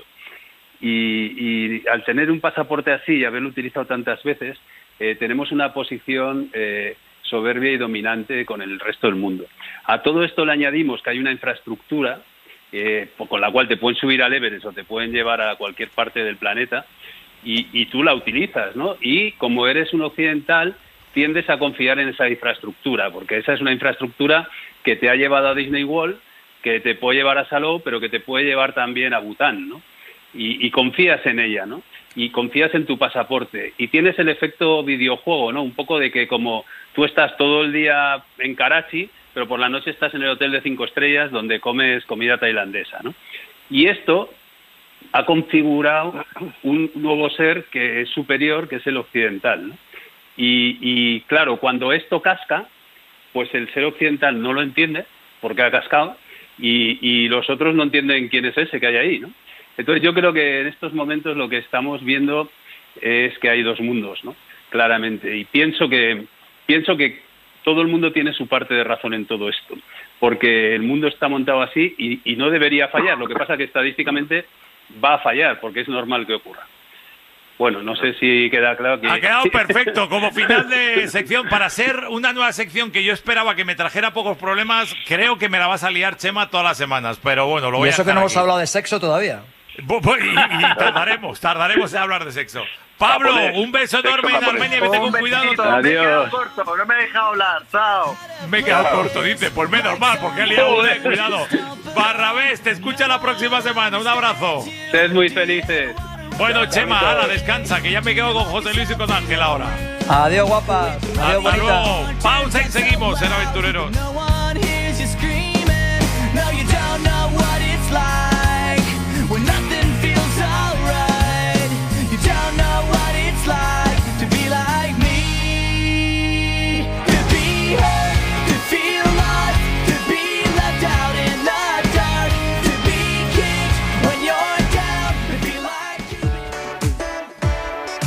Y, y al tener un pasaporte así y haberlo utilizado tantas veces, eh, tenemos una posición eh, soberbia y dominante con el resto del mundo. A todo esto le añadimos que hay una infraestructura eh, con la cual te pueden subir al Everest o te pueden llevar a cualquier parte del planeta, y, y tú la utilizas, ¿no? Y como eres un occidental, tiendes a confiar en esa infraestructura, porque esa es una infraestructura que te ha llevado a Disney World, que te puede llevar a Salou, pero que te puede llevar también a Bután, ¿no? Y, y confías en ella, ¿no? Y confías en tu pasaporte. Y tienes el efecto videojuego, ¿no? Un poco de que como tú estás todo el día en Karachi, pero por la noche estás en el hotel de cinco estrellas donde comes comida tailandesa, ¿no? Y esto ha configurado un nuevo ser que es superior, que es el occidental, ¿no? Y, y claro, cuando esto casca, pues el ser occidental no lo entiende porque ha cascado, y, y los otros no entienden quién es ese que hay ahí, ¿no? Entonces yo creo que en estos momentos lo que estamos viendo es que hay dos mundos, ¿no? Claramente. Y pienso que pienso que todo el mundo tiene su parte de razón en todo esto, porque el mundo está montado así y, y no debería fallar. Lo que pasa es que estadísticamente va a fallar, porque es normal que ocurra. Bueno, no sé si queda claro que... Ha quedado perfecto como final de sección. Para ser una nueva sección que yo esperaba que me trajera pocos problemas, creo que me la vas a liar, Chema, todas las semanas. Pero bueno, lo voy Y a eso que dejar no hemos aquí. hablado de sexo todavía. Bu- bu- Y, y tardaremos, tardaremos en hablar de sexo. Pablo, Japonés. un beso Sexo enorme en japonés. Armenia y vete con cuidado. besito, me he Adiós. quedado corto, no me he dejado hablar, chao. Me he quedado corto, dice. Pues menos mal, porque he liado una, cuidado. Barrabés, te escucha la próxima semana. Un abrazo. Sed muy felices. Bueno, Chema, ala, descansa, que ya me quedo con José Luis y con Ángel ahora. Adiós, guapa. Adiós, Hasta bonita. luego. Pausa y seguimos en Aventureros. No one hears you screaming. No, you don't know what it's like when nothing feels alright. You don't know what it's like to be like me. To be hurt, to feel lost, to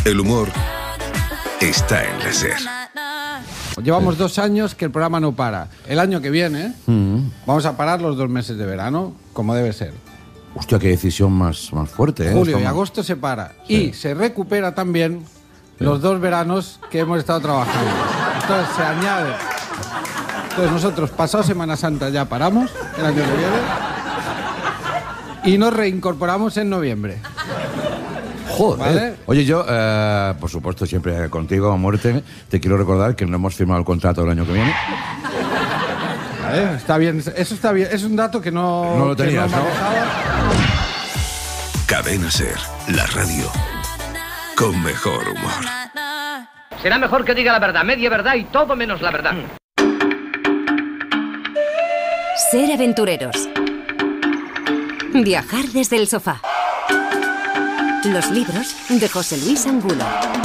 El humor está en la SER. Llevamos dos años que el programa no para. El año que viene Mm. vamos a parar los dos meses de verano, como debe ser. Hostia, qué decisión más, más fuerte, ¿eh? Julio y Estamos- agosto se para. Sí. Y se recupera también los dos veranos que hemos estado trabajando. Entonces se añade. Entonces nosotros, pasado Semana Santa, ya paramos, el año que viene, y nos reincorporamos en noviembre. Joder. ¿Vale? Oye, yo, eh, por supuesto, siempre contigo a muerte, te quiero recordar que no hemos firmado el contrato del año que viene. ¿Vale? Está bien, eso está bien. Es un dato que no, No lo que tenías, ¿no? manejaba. Cadena SER, la radio con mejor humor. Será mejor que diga la verdad, media verdad y todo menos la verdad. Ser aventureros. Viajar desde el sofá. Los libros de José Luis Angulo.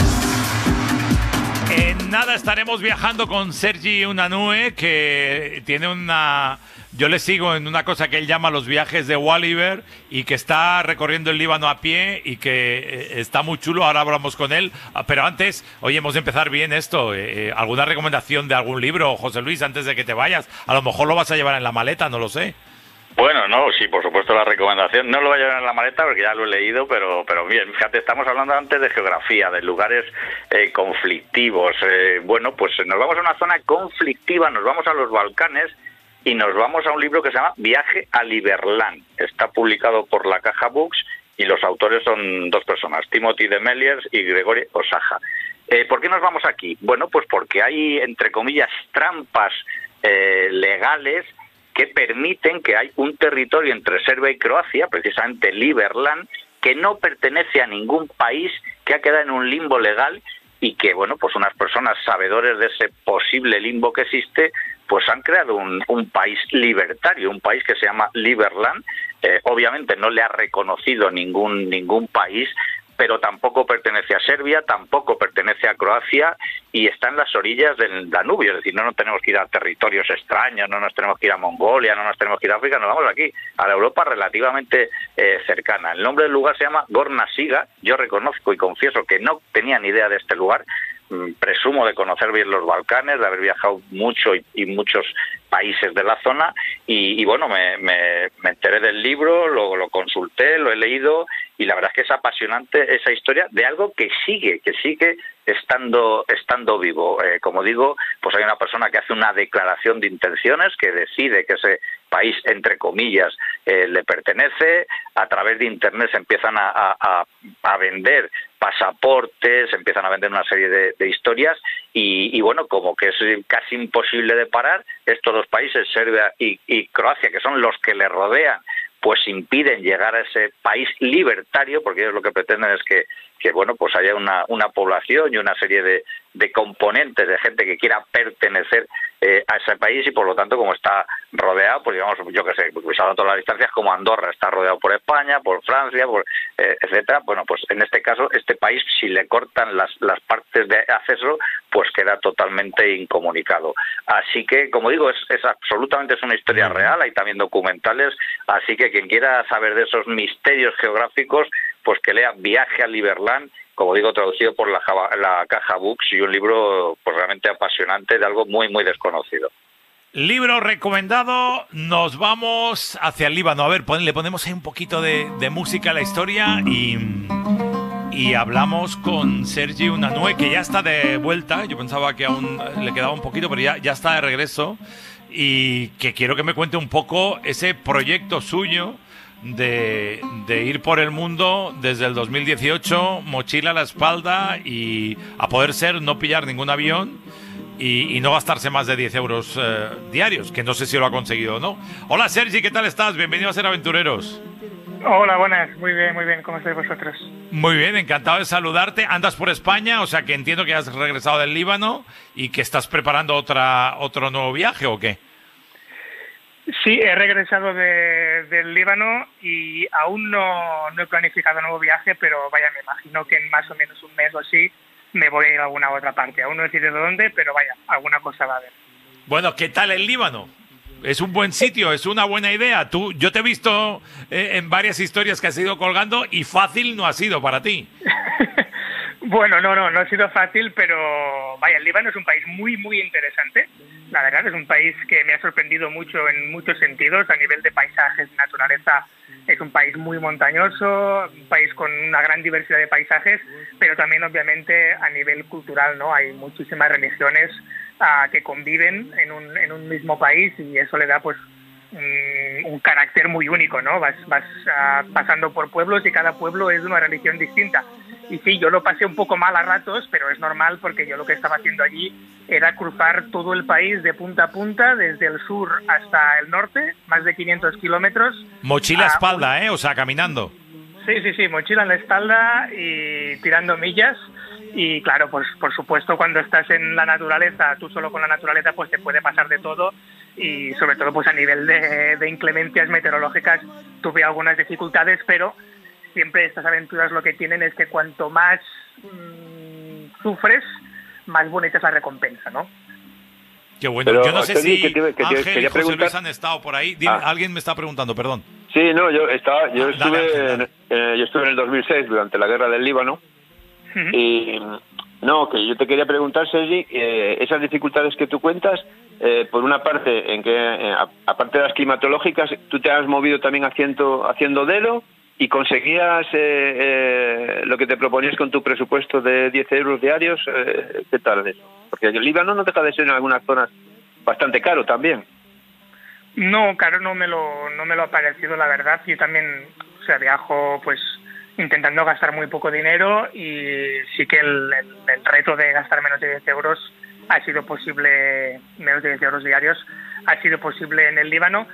En nada estaremos viajando con Sergi Unanue, que tiene una... Yo le sigo en una cosa que él llama los viajes de Walliver y que está recorriendo el Líbano a pie y que eh, está muy chulo. Ahora hablamos con él. Ah, Pero antes, oye, hemos de empezar bien esto. Eh, eh, ¿Alguna recomendación de algún libro, José Luis, antes de que te vayas? A lo mejor lo vas a llevar en la maleta, no lo sé. Bueno, no, sí, por supuesto la recomendación. No lo voy a llevar en la maleta porque ya lo he leído, pero pero bien, fíjate, estamos hablando antes de geografía, de lugares eh, conflictivos. Eh, bueno, pues nos vamos a una zona conflictiva, nos vamos a los Balcanes y nos vamos a un libro que se llama Viaje a Liberland. Está publicado por la Caja Books y los autores son dos personas, Timothy de Meliers y Gregory Osaja. Eh, ¿Por qué nos vamos aquí? Bueno, pues porque hay, entre comillas, trampas eh, legales que permiten que hay un territorio entre Serbia y Croacia, precisamente Liberland, que no pertenece a ningún país, que ha quedado en un limbo legal y que, bueno, pues unas personas sabedores de ese posible limbo que existe, pues han creado un, un país libertario, un país que se llama Liberland. Eh, obviamente no le ha reconocido ningún ningún país, pero tampoco pertenece a Serbia, tampoco pertenece a Croacia y está en las orillas del Danubio, es decir, no nos tenemos que ir a territorios extraños, no nos tenemos que ir a Mongolia, no nos tenemos que ir a África, nos vamos aquí, a la Europa relativamente eh, cercana. El nombre del lugar se llama Gorna Siga, yo reconozco y confieso que no tenía ni idea de este lugar, presumo de conocer bien los Balcanes, de haber viajado mucho y, y muchos países de la zona y, y bueno, me, me, me enteré del libro, lo, lo consulté, lo he leído y la verdad es que es apasionante esa historia de algo que sigue, que sigue estando estando vivo. Eh, como digo, pues hay una persona que hace una declaración de intenciones, que decide que ese país, entre comillas, eh, le pertenece, a través de Internet se empiezan a, a, a vender pasaportes, se empiezan a vender una serie de, de historias y, y bueno, como que es casi imposible de parar, estos dos países, Serbia y, y Croacia, que son los que le rodean, pues impiden llegar a ese país libertario, porque ellos lo que pretenden es que, que bueno, pues haya una, una población y una serie de, de componentes de gente que quiera pertenecer eh, a ese país y por lo tanto, como está rodeado, pues digamos, yo qué sé, pues a todas las distancias, como Andorra está rodeado por España, por Francia, por eh, etcétera, bueno, pues en este caso, este país, si le cortan las, las partes de acceso, pues queda totalmente incomunicado. Así que, como digo, es, es absolutamente es una historia real, hay también documentales, así que quien quiera saber de esos misterios geográficos, pues que lea Viaje a Liberland, como digo, traducido por la, la Caja Books, y un libro pues realmente apasionante de algo muy, muy desconocido. Libro recomendado, nos vamos hacia el Líbano. A ver, pon, le ponemos ahí un poquito de, de música a la historia y, y hablamos con Sergi Unanue, que ya está de vuelta. Yo pensaba que aún le quedaba un poquito, pero ya, ya está de regreso. Y que quiero que me cuente un poco ese proyecto suyo de, de ir por el mundo desde el dos mil dieciocho, mochila a la espalda y a poder ser no pillar ningún avión y, y no gastarse más de diez euros eh, diarios, que no sé si lo ha conseguido o no. Hola Sergi, ¿qué tal estás? Bienvenido a Ser Aventureros. Hola, buenas, muy bien, muy bien, ¿cómo estáis vosotros? Muy bien, encantado de saludarte. Andas por España, o sea que entiendo que has regresado del Líbano y que estás preparando otra otro nuevo viaje, ¿o qué? Sí, he regresado de, del Líbano y aún no, no he planificado un nuevo viaje, pero vaya, me imagino que en más o menos un mes o así me voy a ir a alguna otra parte. Aún no he decidido dónde, pero vaya, alguna cosa va a haber. Bueno, ¿qué tal el Líbano? Es un buen sitio, es una buena idea. Tú, yo te he visto eh, en varias historias que has ido colgando y fácil no ha sido para ti. Bueno, no, no, no ha sido fácil, pero vaya, el Líbano es un país muy, muy interesante. La verdad, es un país que me ha sorprendido mucho en muchos sentidos. A nivel de paisajes, naturaleza, es un país muy montañoso, un país con una gran diversidad de paisajes, pero también, obviamente, a nivel cultural, ¿no? Hay muchísimas religiones uh, que conviven en un, en un mismo país y eso le da, pues, un, un carácter muy único, ¿no? Vas, vas uh, pasando por pueblos y cada pueblo es de una religión distinta. Y sí, yo lo pasé un poco mal a ratos, pero es normal porque yo lo que estaba haciendo allí era cruzar todo el país de punta a punta, desde el sur hasta el norte, más de quinientos kilómetros. Mochila a espalda, un... ¿eh? O sea, caminando. Sí, sí, sí, mochila en la espalda y tirando millas. Y claro, pues por supuesto cuando estás en la naturaleza, tú solo con la naturaleza, pues te puede pasar de todo. Y sobre todo pues a nivel de, de inclemencias meteorológicas tuve algunas dificultades, pero siempre estas aventuras lo que tienen es que cuanto más mmm, sufres, más bonita es la recompensa, ¿no? Qué bueno. Pero, yo no sé si que te, que te, Ángel quería y José preguntar... Luis han estado por ahí. Dime, ah. Alguien me está preguntando, perdón. Sí, no, yo estaba, yo Ah, estuve, dale, Ángel, dale. En, eh, yo estuve en el dos mil seis durante la guerra del Líbano. Uh-huh. Y no, que yo te quería preguntar, Sergi, eh, esas dificultades que tú cuentas, eh, por una parte, en que eh, aparte de las climatológicas, tú te has movido también haciendo haciendo dedo. ¿Y conseguías eh, eh, lo que te proponías con tu presupuesto de diez euros diarios? Eh, ¿Qué tal eso? Porque el Líbano no deja de ser en algunas zonas bastante caro también. No, caro no me lo no me lo ha parecido, la verdad. Yo también, o sea, viajo pues intentando gastar muy poco dinero y sí que el, el, el reto de gastar menos de diez euros ha sido posible, menos de diez euros diarios, ha sido posible en el Líbano.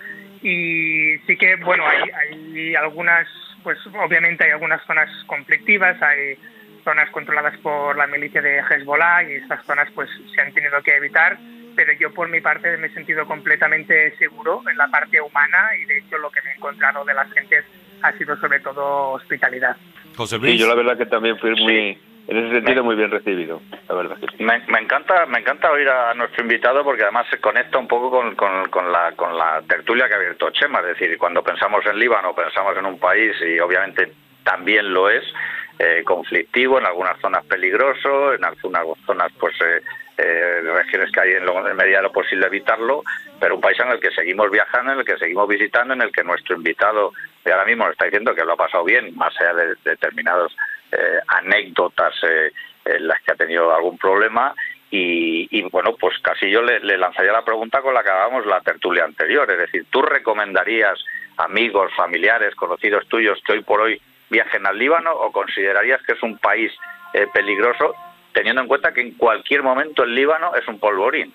Y sí que, bueno, hay, hay algunas, pues obviamente hay algunas zonas conflictivas, hay zonas controladas por la milicia de Hezbollah y estas zonas pues se han tenido que evitar, pero yo por mi parte me he sentido completamente seguro en la parte humana y de hecho lo que me he encontrado de las gentes ha sido sobre todo hospitalidad. José Luis. Sí, yo la verdad que también fui muy... Sí. En ese sentido, muy bien recibido, la verdad. Que sí. me, me encanta me encanta oír a nuestro invitado porque además se conecta un poco con, con, con, la, con la tertulia que ha abierto Chema. Es decir, cuando pensamos en Líbano, pensamos en un país, y obviamente también lo es, eh, conflictivo, en algunas zonas peligroso, en algunas zonas, pues, eh, eh, regiones que hay en, lo, en medida de lo posible evitarlo, pero un país en el que seguimos viajando, en el que seguimos visitando, en el que nuestro invitado de ahora mismo nos está diciendo que lo ha pasado bien, más allá de, de determinados Eh, anécdotas eh, en las que ha tenido algún problema y, y bueno, pues casi yo le, le lanzaría la pregunta con la que acabamos la tertulia anterior, es decir, ¿tú recomendarías amigos, familiares, conocidos tuyos que hoy por hoy viajen al Líbano o considerarías que es un país eh, peligroso teniendo en cuenta que en cualquier momento el Líbano es un polvorín?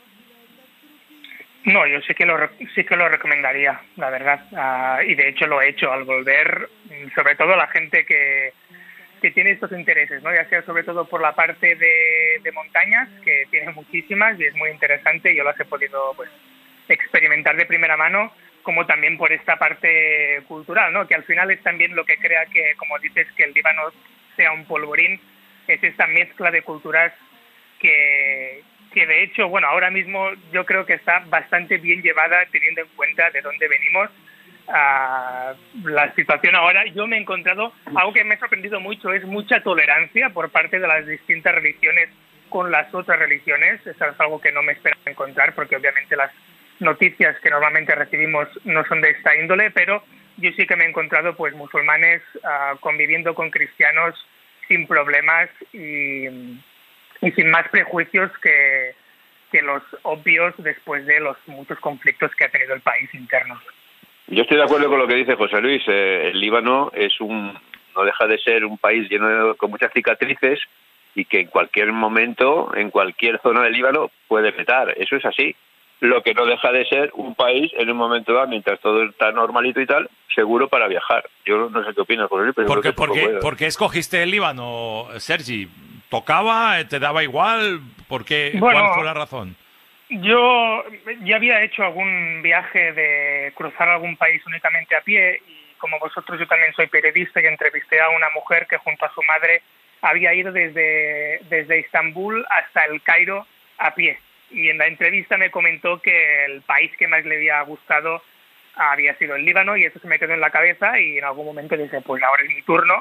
No, yo sí que lo sí que lo recomendaría, la verdad, uh, y de hecho lo he hecho al volver, sobre todo la gente que que tiene estos intereses, ¿no? Ya sea sobre todo por la parte de, de montañas, que tiene muchísimas y es muy interesante, yo las he podido pues experimentar de primera mano, como también por esta parte cultural, ¿no? Que al final es también lo que crea que, como dices, que el Líbano sea un polvorín, es esta mezcla de culturas que, que de hecho, bueno, ahora mismo yo creo que está bastante bien llevada teniendo en cuenta de dónde venimos. Uh, la situación ahora, yo me he encontrado, algo que me ha sorprendido mucho es mucha tolerancia por parte de las distintas religiones con las otras religiones. Eso es algo que no me esperaba encontrar porque obviamente las noticias que normalmente recibimos no son de esta índole, pero yo sí que me he encontrado pues musulmanes uh, conviviendo con cristianos sin problemas y, y sin más prejuicios que, que los obvios después de los muchos conflictos que ha tenido el país internos. Yo estoy de acuerdo con lo que dice José Luis. Eh, el Líbano es un, no deja de ser un país lleno de, con muchas cicatrices y que en cualquier momento, en cualquier zona del Líbano puede petar. Eso es así. Lo que no deja de ser un país en un momento dado, mientras todo está normalito y tal, seguro para viajar. Yo no sé qué opinas, José Luis, pero ¿Por qué, creo que por, qué, bueno. ¿Por qué escogiste el Líbano, Sergi? ¿Tocaba? ¿Te daba igual? ¿Por qué? Bueno, ¿Cuál fue la razón? Yo ya había hecho algún viaje de cruzar algún país únicamente a pie y como vosotros yo también soy periodista y entrevisté a una mujer que junto a su madre había ido desde, desde Estambul hasta el Cairo a pie y en la entrevista me comentó que el país que más le había gustado había sido el Líbano y eso se me quedó en la cabeza y en algún momento dije pues ahora es mi turno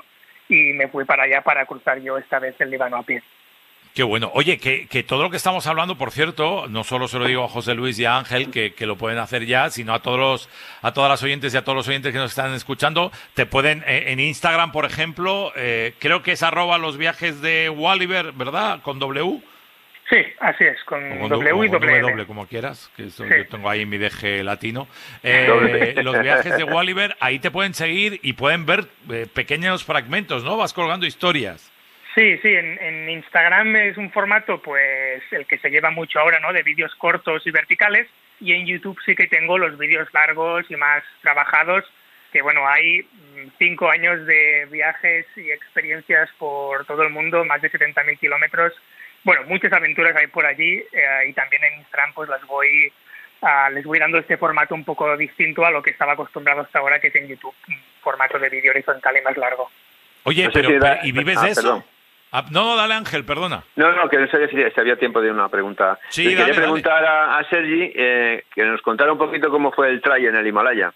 y me fui para allá para cruzar yo esta vez el Líbano a pie. Qué bueno. Oye, que, que todo lo que estamos hablando, por cierto, no solo se lo digo a José Luis y a Ángel, que, que lo pueden hacer ya, sino a todos los, a todas las oyentes y a todos los oyentes que nos están escuchando, te pueden, eh, en Instagram, por ejemplo, eh, creo que es arroba los viajes de Walliver, ¿verdad? Con W. Sí, así es, con, con W y con doble L. doble, como quieras, que eso Sí. yo tengo ahí mi deje latino. Eh, los viajes de Walliver, ahí te pueden seguir y pueden ver eh, pequeños fragmentos, ¿no? Vas colgando historias. Sí, sí, en, en Instagram es un formato, pues, el que se lleva mucho ahora, ¿no? De vídeos cortos y verticales, y en YouTube sí que tengo los vídeos largos y más trabajados, que bueno, hay mm, cinco años de viajes y experiencias por todo el mundo, más de setenta mil kilómetros. Bueno, muchas aventuras hay por allí, eh, y también en Instagram pues las voy, uh, les voy dando este formato un poco distinto a lo que estaba acostumbrado hasta ahora, que es en YouTube, un formato de vídeo horizontal y más largo. Oye, No sé pero, si da- pero- ¿y vives ah, de eso? perdón. Ah, no, no, dale Ángel, perdona. No, no, que no sabía si, si había tiempo de una pregunta. Sí, Le dale, quería preguntar a, a Sergi eh, que nos contara un poquito cómo fue el trail en el Himalaya.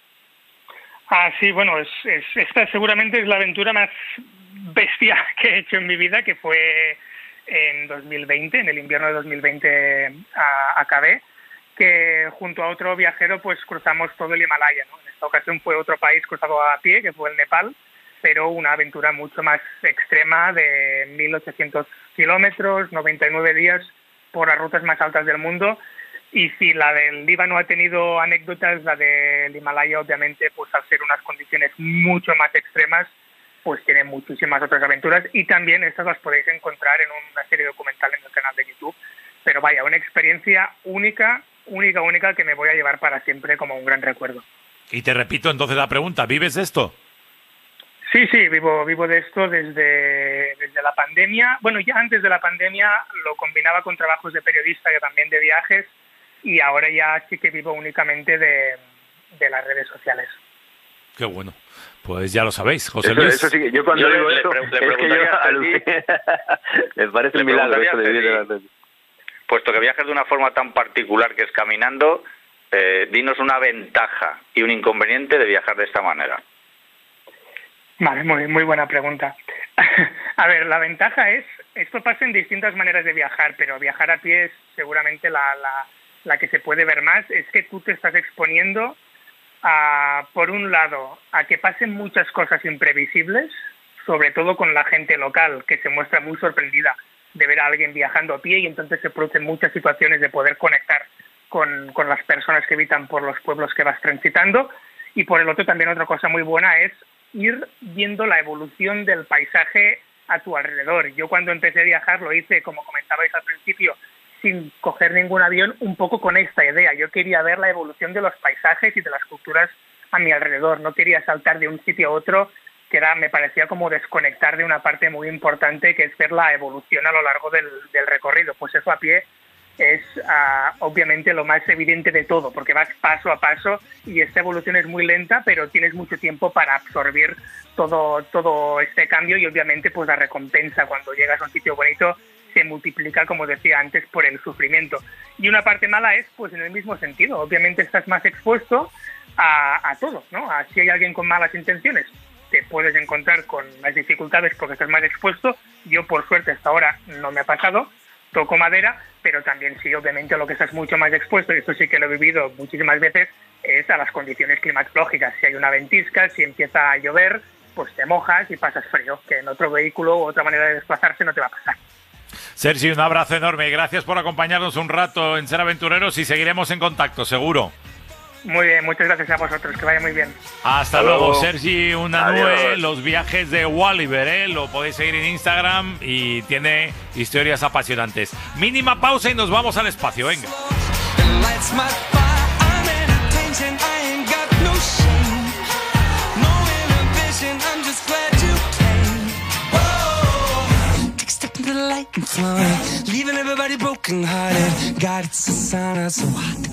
Ah, sí, bueno, es, es, esta seguramente es la aventura más bestia que he hecho en mi vida, que fue en dos mil veinte, en el invierno de dos mil veinte a, acabé, que junto a otro viajero pues cruzamos todo el Himalaya, ¿no? En esta ocasión fue otro país cruzado a pie, que fue el Nepal, pero una aventura mucho más extrema de mil ochocientos kilómetros, noventa y nueve días por las rutas más altas del mundo. Y si la del Líbano ha tenido anécdotas, la del Himalaya obviamente, pues al ser unas condiciones mucho más extremas, pues tiene muchísimas otras aventuras, y también estas las podéis encontrar en una serie documental en el canal de YouTube. Pero vaya, una experiencia única, única, única, que me voy a llevar para siempre como un gran recuerdo. Y te repito entonces la pregunta, ¿vives de esto? Sí, sí, vivo, vivo de esto desde, desde la pandemia. Bueno, ya antes de la pandemia lo combinaba con trabajos de periodista y también de viajes, y ahora ya sí que vivo únicamente de, de las redes sociales. Qué bueno. Pues ya lo sabéis, José Eso, Luis. eso sí que yo cuando Yo le- digo le eso, pre- le es que yo preguntaría a alucino. Me parece Le un milagro preguntaría eso de a vivir de Sergi, las redes. Puesto que viajas de una forma tan particular que es caminando, eh, dinos una ventaja y un inconveniente de viajar de esta manera. Vale, muy, muy buena pregunta. A ver, la ventaja es, esto pasa en distintas maneras de viajar, pero viajar a pie es seguramente la, la, la que se puede ver más, es que tú te estás exponiendo a, por un lado, a que pasen muchas cosas imprevisibles, sobre todo con la gente local, que se muestra muy sorprendida de ver a alguien viajando a pie, y entonces se producen muchas situaciones de poder conectar con, con las personas que habitan por los pueblos que vas transitando. Y por el otro, también otra cosa muy buena es ir viendo la evolución del paisaje a tu alrededor. Yo cuando empecé a viajar lo hice, como comentabais al principio, sin coger ningún avión, un poco con esta idea. Yo quería ver la evolución de los paisajes y de las culturas a mi alrededor. No quería saltar de un sitio a otro, que era, me parecía como desconectar de una parte muy importante, que es ver la evolución a lo largo del, del recorrido. Pues eso a pie es uh, obviamente lo más evidente de todo, porque vas paso a paso y esta evolución es muy lenta, pero tienes mucho tiempo para absorber todo, todo este cambio, y obviamente pues la recompensa cuando llegas a un sitio bonito se multiplica, como decía antes, por el sufrimiento. Y una parte mala es pues en el mismo sentido, obviamente estás más expuesto a, a todo, ¿no? A si hay alguien con malas intenciones, te puedes encontrar con las dificultades porque estás más expuesto. Yo por suerte hasta ahora no me ha pasado, toco madera, pero también sí, obviamente, a lo que estás mucho más expuesto, y esto sí que lo he vivido muchísimas veces, es a las condiciones climatológicas. Si hay una ventisca, si empieza a llover, pues te mojas y pasas frío, que en otro vehículo u otra manera de desplazarse no te va a pasar. Sergi, un abrazo enorme y gracias por acompañarnos un rato en Ser Aventureros, y seguiremos en contacto, seguro. Muy bien, muchas gracias a vosotros, que vaya muy bien. Hasta, Hasta luego, luego, Sergi Unanue, Adiós. los viajes de Walliver, ¿eh? Lo podéis seguir en Instagram y tiene historias apasionantes. Mínima pausa y nos vamos al espacio, venga.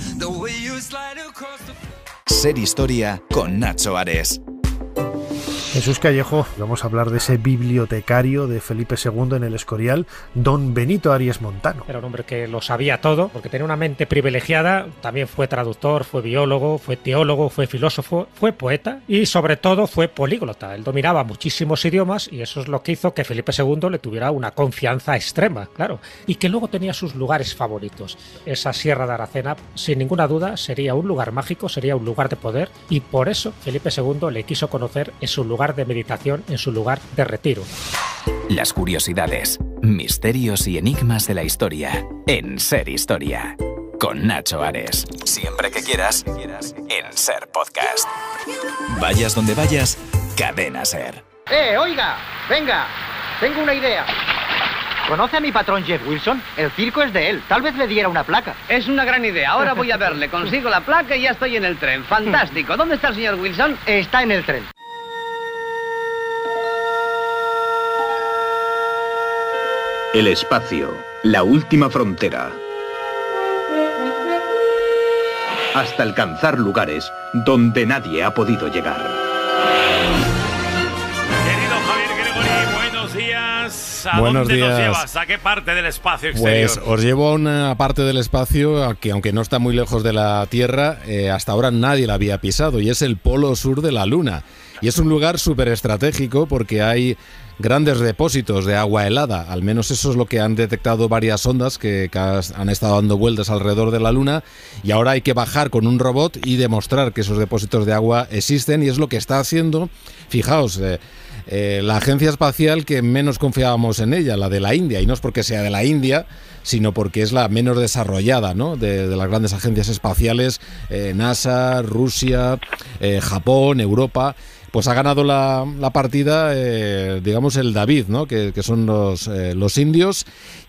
Ser Historia con Nacho Ares. Jesús Callejo, vamos a hablar de ese bibliotecario de Felipe segundo en el Escorial, don Benito Arias Montano. Era un hombre que lo sabía todo, porque tenía una mente privilegiada, también fue traductor, fue biólogo, fue teólogo, fue filósofo, fue poeta y sobre todo fue políglota. Él dominaba muchísimos idiomas y eso es lo que hizo que Felipe segundo le tuviera una confianza extrema, claro, y que luego tenía sus lugares favoritos. Esa Sierra de Aracena, sin ninguna duda, sería un lugar mágico, sería un lugar de poder y por eso Felipe segundo le quiso conocer en su lugar de meditación, en su lugar de retiro. Las curiosidades, misterios y enigmas de la historia en Ser Historia. Con Nacho Ares. Siempre que quieras, en Ser Podcast. Vayas donde vayas, Cadena Ser. ¡Eh, oiga! ¡Venga! Tengo una idea. ¿Conoce a mi patrón Jeff Wilson? El circo es de él. Tal vez le diera una placa. Es una gran idea. Ahora voy a verle. Consigo la placa y ya estoy en el tren. Fantástico. ¿Dónde está el señor Wilson? Está en el tren. El espacio, la última frontera. Hasta alcanzar lugares donde nadie ha podido llegar. Querido Javier Gregori, buenos días. ¿A Buenos dónde días. nos llevas? ¿A qué parte del espacio exterior? Pues os llevo a una parte del espacio que, aunque no está muy lejos de la Tierra, eh, hasta ahora nadie la había pisado, y es el polo sur de la Luna. Y es un lugar súper estratégico porque hay grandes depósitos de agua helada, al menos eso es lo que han detectado varias sondas que, que han estado dando vueltas alrededor de la Luna, y ahora hay que bajar con un robot y demostrar que esos depósitos de agua existen, y es lo que está haciendo, fijaos, eh, eh, la agencia espacial que menos confiábamos en ella, la de la India, y no es porque sea de la India, sino porque es la menos desarrollada, ¿no?, de, de las grandes agencias espaciales, eh, NASA, Rusia, eh, Japón, Europa. Pues ha ganado la, la partida, eh, digamos, el David, ¿no?, que, que son los, eh, los indios,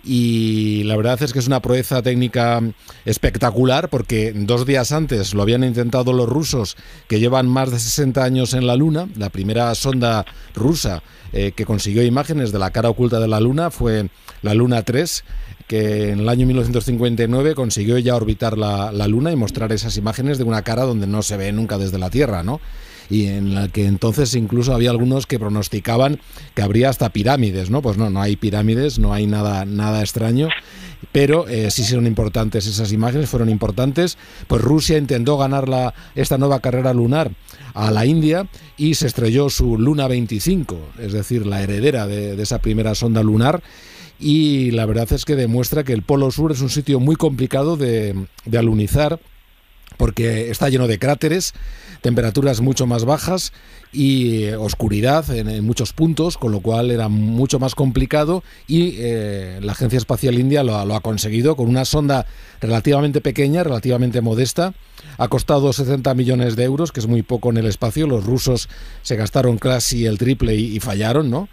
y la verdad es que es una proeza técnica espectacular, porque dos días antes lo habían intentado los rusos, que llevan más de sesenta años en la Luna. La primera sonda rusa eh, que consiguió imágenes de la cara oculta de la Luna fue la Luna tres, que en el año mil novecientos cincuenta y nueve consiguió ya orbitar la, la Luna y mostrar esas imágenes de una cara donde no se ve nunca desde la Tierra, ¿no?, y en la que entonces incluso había algunos que pronosticaban que habría hasta pirámides, ¿no? Pues no, no hay pirámides, no hay nada, nada extraño, pero eh, sí son importantes esas imágenes, fueron importantes. Pues Rusia intentó ganar la, esta nueva carrera lunar a la India y se estrelló su Luna veinticinco, es decir, la heredera de, de esa primera sonda lunar. Y la verdad es que demuestra que el Polo Sur es un sitio muy complicado de, de alunizar, porque está lleno de cráteres, temperaturas mucho más bajas y eh, oscuridad en, en muchos puntos, con lo cual era mucho más complicado, y eh, la Agencia Espacial India lo, lo ha conseguido con una sonda relativamente pequeña, relativamente modesta. Ha costado setenta millones de euros, que es muy poco en el espacio. Los rusos se gastaron casi el triple y, y fallaron, ¿no?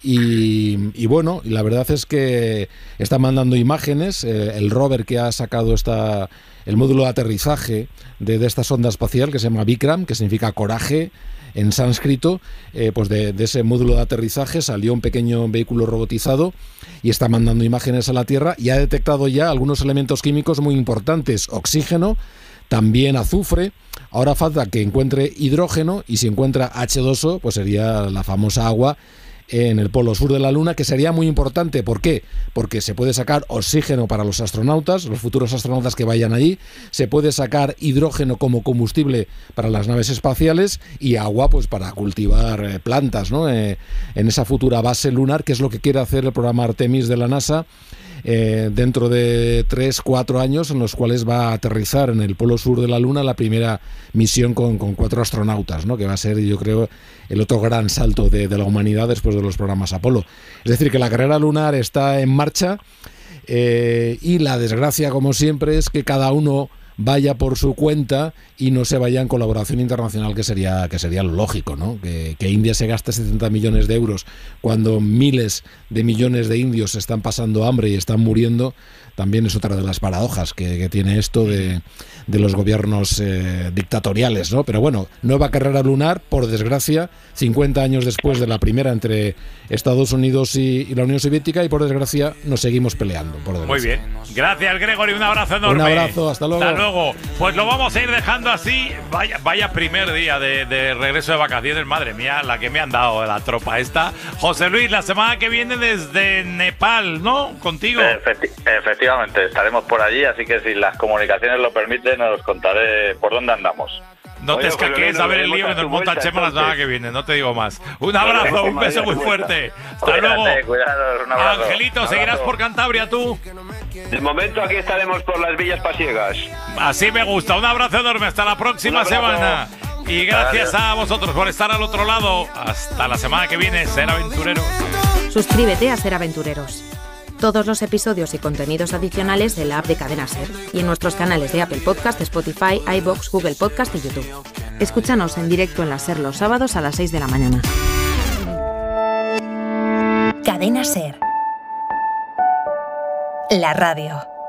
Y, y bueno, la verdad es que está mandando imágenes. Eh, el rover que ha sacado esta, el módulo de aterrizaje de, de esta sonda espacial, que se llama Vikram, que significa coraje en sánscrito, eh, pues de, de ese módulo de aterrizaje salió un pequeño vehículo robotizado y está mandando imágenes a la Tierra, y ha detectado ya algunos elementos químicos muy importantes: oxígeno, también azufre. Ahora falta que encuentre hidrógeno, y si encuentra hache dos o, pues sería la famosa agua en el polo sur de la Luna, que sería muy importante. ¿Por qué? Porque se puede sacar oxígeno para los astronautas, los futuros astronautas que vayan allí, se puede sacar hidrógeno como combustible para las naves espaciales, y agua pues para cultivar eh, plantas, ¿no?, eh, en esa futura base lunar, que es lo que quiere hacer el programa Artemis de la NASA, eh, dentro de tres, cuatro años, en los cuales va a aterrizar en el polo sur de la Luna la primera misión con, con cuatro astronautas, ¿no?, que va a ser, yo creo, el otro gran salto de, de la humanidad después de los programas Apolo. Es decir, que la carrera lunar está en marcha, eh, y la desgracia, como siempre, es que cada uno vaya por su cuenta y no se vaya en colaboración internacional, que sería, que sería lo lógico, ¿no? Que, que India se gaste setenta millones de euros cuando miles de millones de indios están pasando hambre y están muriendo, también es otra de las paradojas que, que tiene esto de, de los gobiernos eh, dictatoriales, ¿no? Pero bueno, nueva carrera lunar, por desgracia, cincuenta años después de la primera entre Estados Unidos y, y la Unión Soviética, y por desgracia nos seguimos peleando. Por desgracia. Muy bien. Gracias, Gregory. Un abrazo enorme. Un abrazo. Hasta luego. Hasta luego. luego. Pues lo vamos a ir dejando así. Vaya, vaya primer día de, de regreso de vacaciones, madre mía, la que me han dado la tropa esta. José Luis, la semana que viene desde Nepal, ¿no? Contigo. Efecti- efectivamente, estaremos por allí, así que si las comunicaciones lo permiten, os contaré por dónde andamos. No te escaques a ver el lío que nos monta Chema la semana que viene, no te digo más. Un abrazo, un beso muy fuerte. Hasta luego. Cuidados, un abrazo. Angelito, ¿seguirás por Cantabria tú? De momento aquí estaremos por las villas pasiegas. Así me gusta. Un abrazo enorme. Hasta la próxima semana. Y gracias a vosotros por estar al otro lado. Hasta la semana que viene. Ser Aventureros. Suscríbete a Ser Aventureros. Todos los episodios y contenidos adicionales en la app de Cadena Ser y en nuestros canales de Apple Podcast, Spotify, iVoox, Google Podcast y YouTube. Escúchanos en directo en la Ser los sábados a las seis de la mañana. Cadena Ser. La radio.